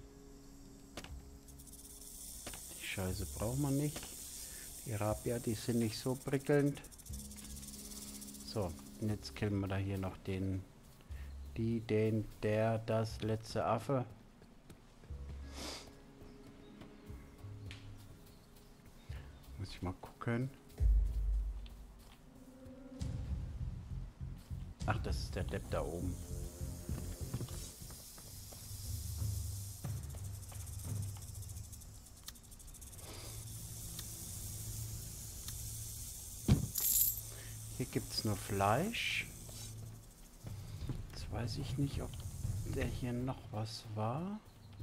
Die Scheiße braucht man nicht. Die Rapier, die sind nicht so prickelnd. So, und jetzt killen wir da hier noch den, das letzte Affe. Muss ich mal gucken. Ach, das ist der Depp da oben. Hier gibt es nur Fleisch. Jetzt weiß ich nicht, ob der hier noch was war.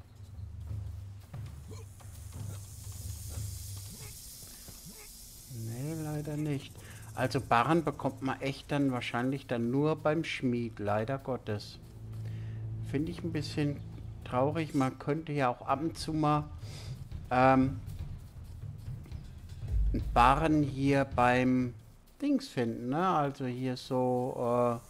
Nee, leider nicht. Also Barren bekommt man echt dann wahrscheinlich dann nur beim Schmied, leider Gottes. Finde ich ein bisschen traurig. Man könnte ja auch ab und zu mal einen Barren hier beim Dings finden, ne? Also hier so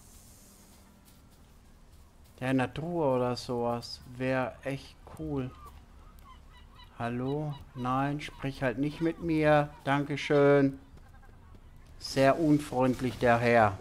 der Natur oder sowas. Wäre echt cool. Hallo? Nein, sprich halt nicht mit mir. Dankeschön. Sehr unfreundlich, der Herr.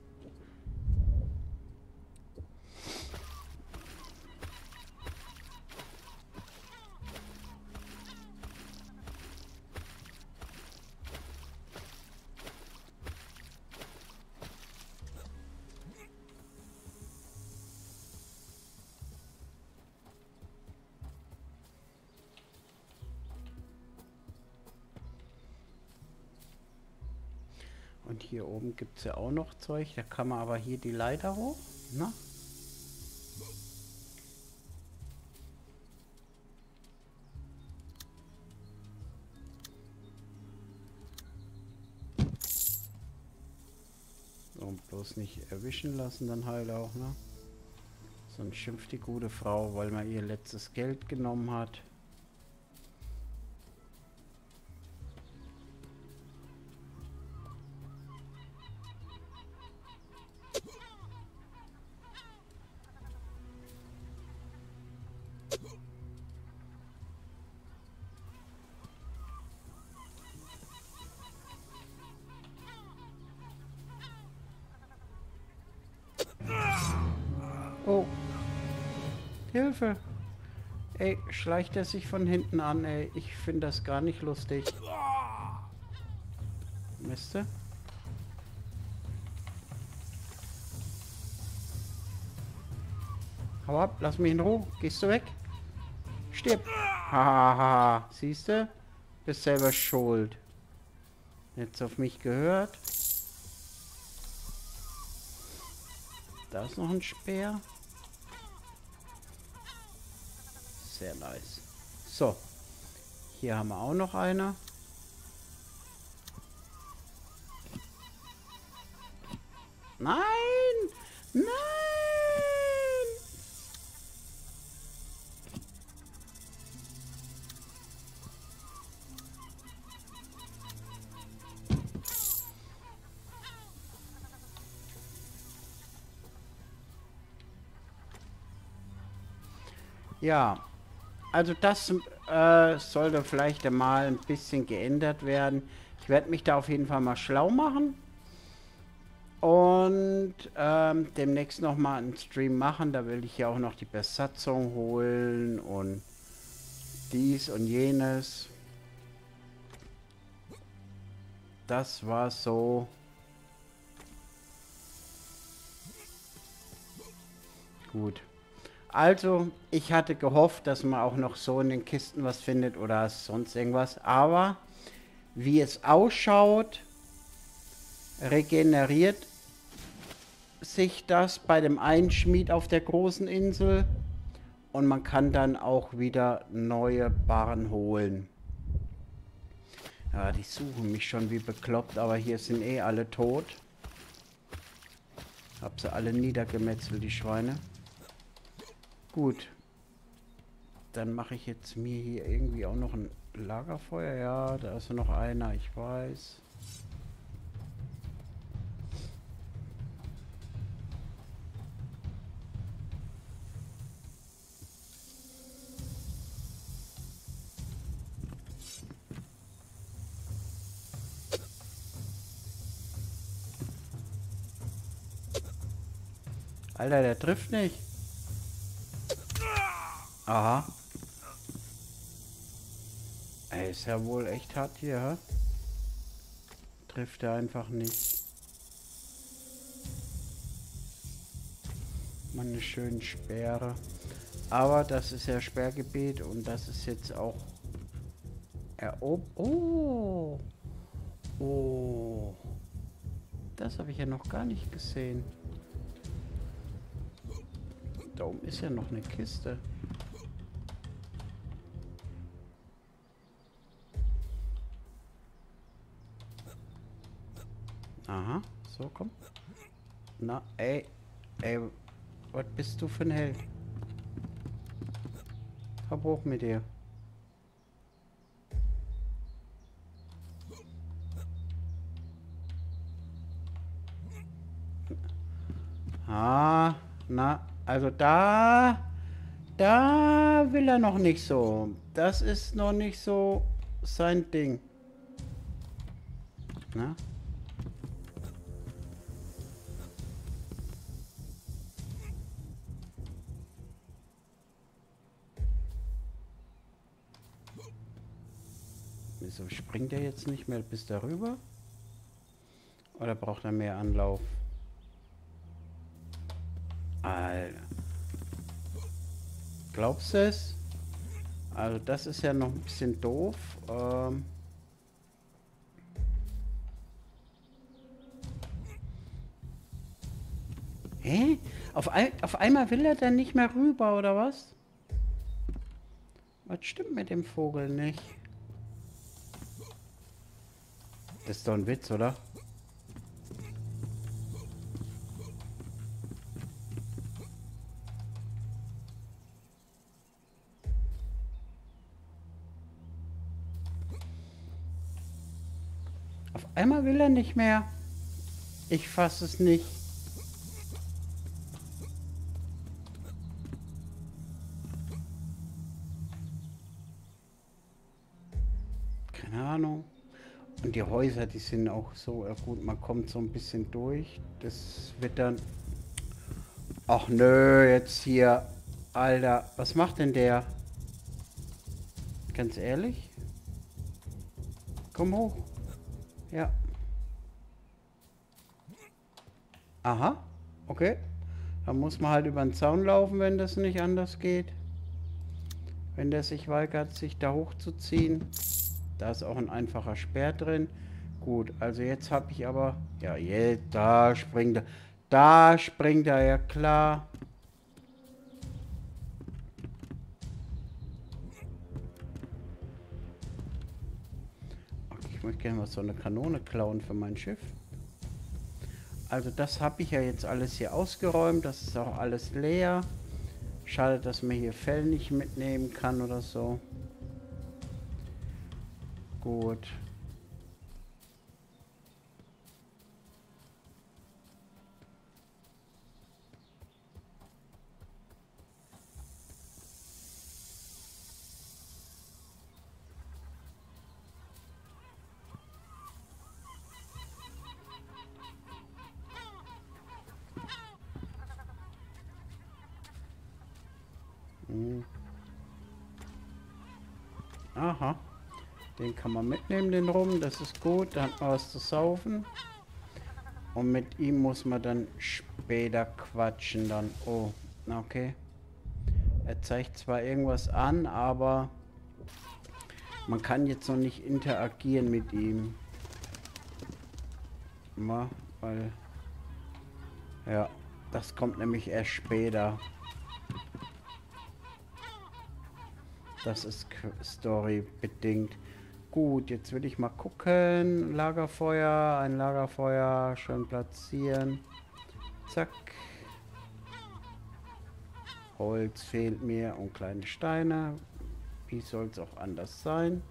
Und hier oben gibt es ja auch noch Zeug. Da kann man aber hier die Leiter hoch. Na? Und bloß nicht erwischen lassen dann halt auch, ne? Sonst schimpft die gute Frau, weil man ihr letztes Geld genommen hat. Oh. Hilfe. Ey, schleicht er sich von hinten an, ey. Ich finde das gar nicht lustig. Miste. Hau ab, lass mich in Ruhe. Gehst du weg? Stirb. Hahaha. Siehst du? Bist selber schuld. Jetzt auf mich gehört. Da ist noch ein Speer. Sehr nice. So. Hier haben wir auch noch eine. Nein! Nein! Ja, also das sollte vielleicht mal ein bisschen geändert werden. Ich werde mich da auf jeden Fall mal schlau machen. Und demnächst nochmal einen Stream machen. Da will ich ja auch noch die Besatzung holen und dies und jenes. Das war so. Gut. Also, ich hatte gehofft, dass man auch noch so in den Kisten was findet oder sonst irgendwas. Aber wie es ausschaut, regeneriert sich das bei dem einen Schmied auf der großen Insel und man kann dann auch wieder neue Barren holen. Ja, die suchen mich schon wie bekloppt, aber hier sind eh alle tot. Hab sie alle niedergemetzelt, die Schweine. Gut. Dann mache ich jetzt mir hier irgendwie auch noch ein Lagerfeuer. Ja, da ist noch einer, ich weiß. Alter, der trifft nicht. Aha. Ey, ist ja wohl echt hart hier, hä? Trifft er einfach nicht. Mal eine schöne Sperre. Aber das ist ja Sperrgebiet und das ist jetzt auch erobert. Oh! Oh! Das habe ich ja noch gar nicht gesehen. Da oben ist ja noch eine Kiste. Aha, so komm. Na, ey, was bist du für ein Held? Hab hoch mit dir. Ah, na, also da will er noch nicht so. Das ist noch nicht so sein Ding. Na? Wieso springt er jetzt nicht mehr bis darüber? Oder braucht er mehr Anlauf? Alter. Glaubst du es? Also das ist ja noch ein bisschen doof. Hä? Auf einmal will er dann nicht mehr rüber, oder was? Was stimmt mit dem Vogel nicht? Das ist doch ein Witz, oder? Auf einmal will er nicht mehr. Ich fasse es nicht. Keine Ahnung. Und die Häuser, die sind auch so, ja gut, man kommt so ein bisschen durch. Das wird dann... Ach nö, jetzt hier. Alter, was macht denn der? Ganz ehrlich? Komm hoch. Ja. Aha, okay. Da muss man halt über den Zaun laufen, wenn das nicht anders geht. Wenn der sich weigert, sich da hochzuziehen. Da ist auch ein einfacher Speer drin. Gut, also jetzt habe ich aber... Ja, jetzt, da springt er. Da springt er, ja klar. Okay, ich möchte gerne mal so eine Kanone klauen für mein Schiff. Also das habe ich ja jetzt alles hier ausgeräumt. Das ist auch alles leer. Schade, dass man hier Fell nicht mitnehmen kann oder so. Gut. Aha. Den kann man mitnehmen, den Rum. Das ist gut. Da hat man was zu saufen. Und mit ihm muss man dann später quatschen dann. Oh, okay. Er zeigt zwar irgendwas an, aber man kann jetzt noch nicht interagieren mit ihm. Mal, weil... Ja, das kommt nämlich erst später. Das ist Story bedingt. Gut, jetzt will ich mal gucken. Lagerfeuer, ein Lagerfeuer schön platzieren. Zack. Holz fehlt mir und kleine Steine. Wie soll es auch anders sein?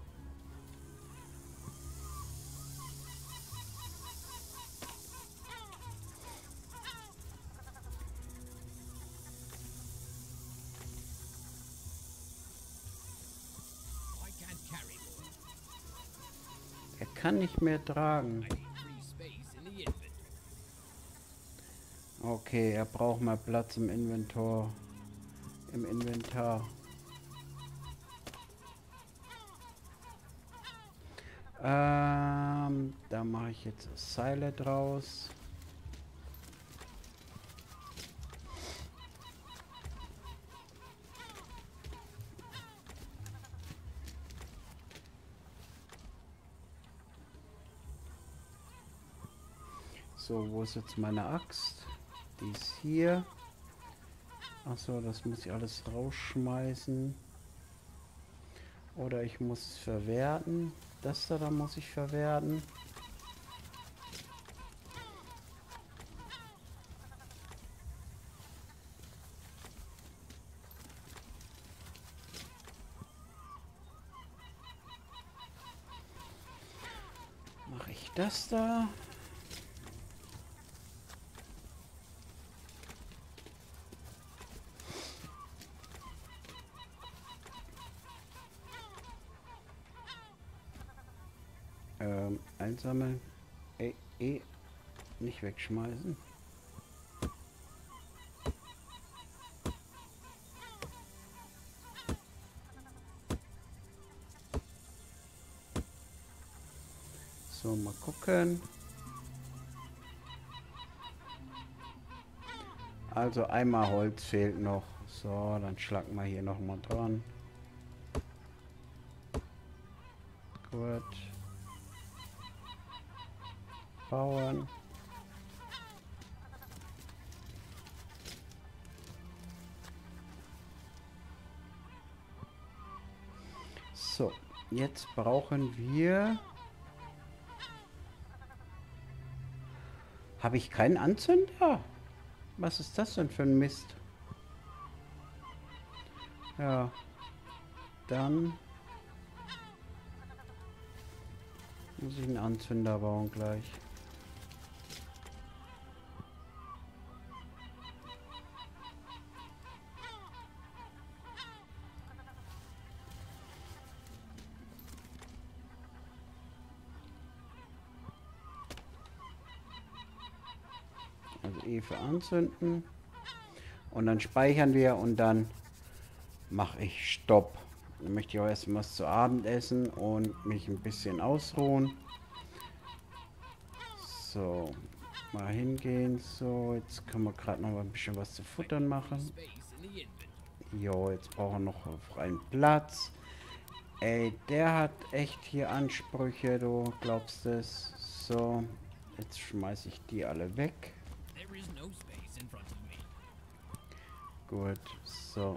I can't carry more. Er kann nicht mehr tragen. I need free space in the inventory. Okay, er braucht mal Platz im Inventar. Im Inventar. Da mache ich jetzt Seile draus. So, wo ist jetzt meine Axt? Die ist hier. Achso, das muss ich alles rausschmeißen. Oder ich muss es verwerten. Das da muss ich verwerten. Mache ich das da? Einsammeln. Nicht wegschmeißen. So, mal gucken. Also einmal Holz fehlt noch. So, dann schlagen wir hier noch mal dran. Gut. Bauen. So, jetzt brauchen wir... Habe ich keinen Anzünder? Was ist das denn für ein Mist? Ja, dann muss ich einen Anzünder bauen gleich. Also E für anzünden. Und dann speichern wir und dann mache ich Stopp. Dann möchte ich auch erst was zu Abend essen und mich ein bisschen ausruhen. So, mal hingehen. So, jetzt können wir gerade noch mal ein bisschen was zu futtern machen. Space in the inventory. Jo, jetzt brauchen wir noch freien Platz. Ey, der hat echt hier Ansprüche, du glaubst es. So, jetzt schmeiße ich die alle weg. There is no space in front of me. Gut, so.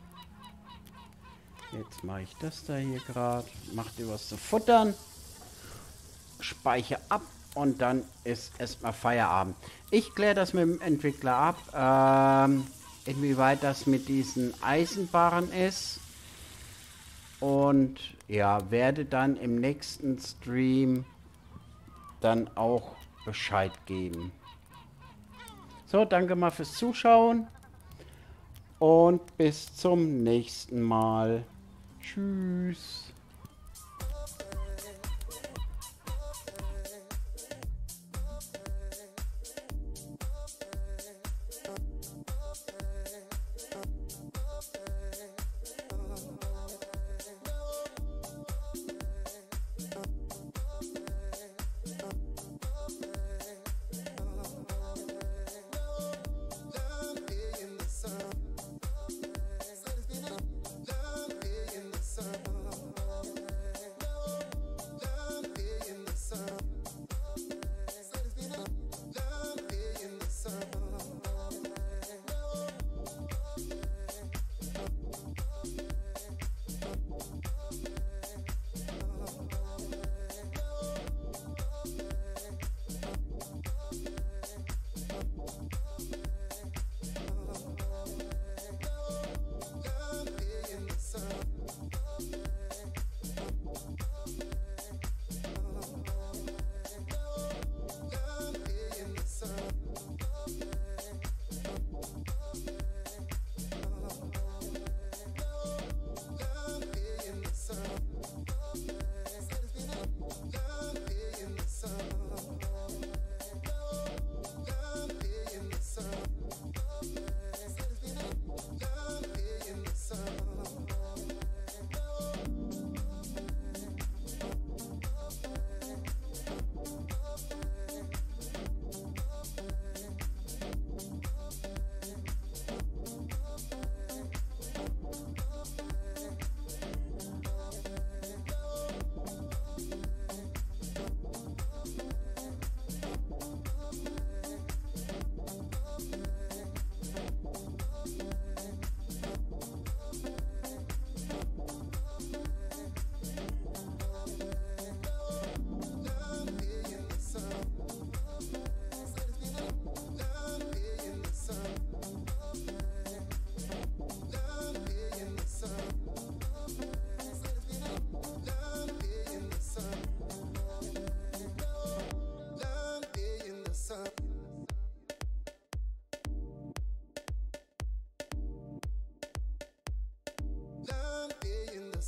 Jetzt mache ich das da hier gerade. Macht ihr was zu futtern. Speichere ab und dann ist erstmal Feierabend. Ich kläre das mit dem Entwickler ab, inwieweit das mit diesen Eisenbahnen ist. Und ja, werde dann im nächsten Stream dann auch Bescheid geben. So, danke mal fürs Zuschauen und bis zum nächsten Mal. Tschüss. Love in the sun.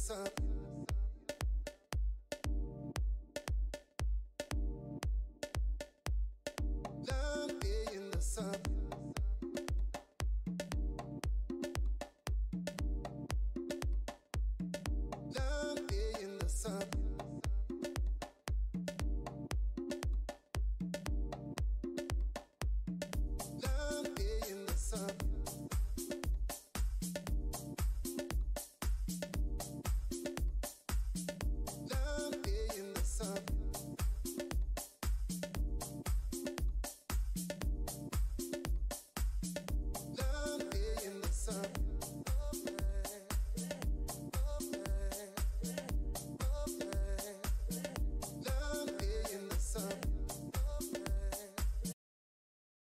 sun.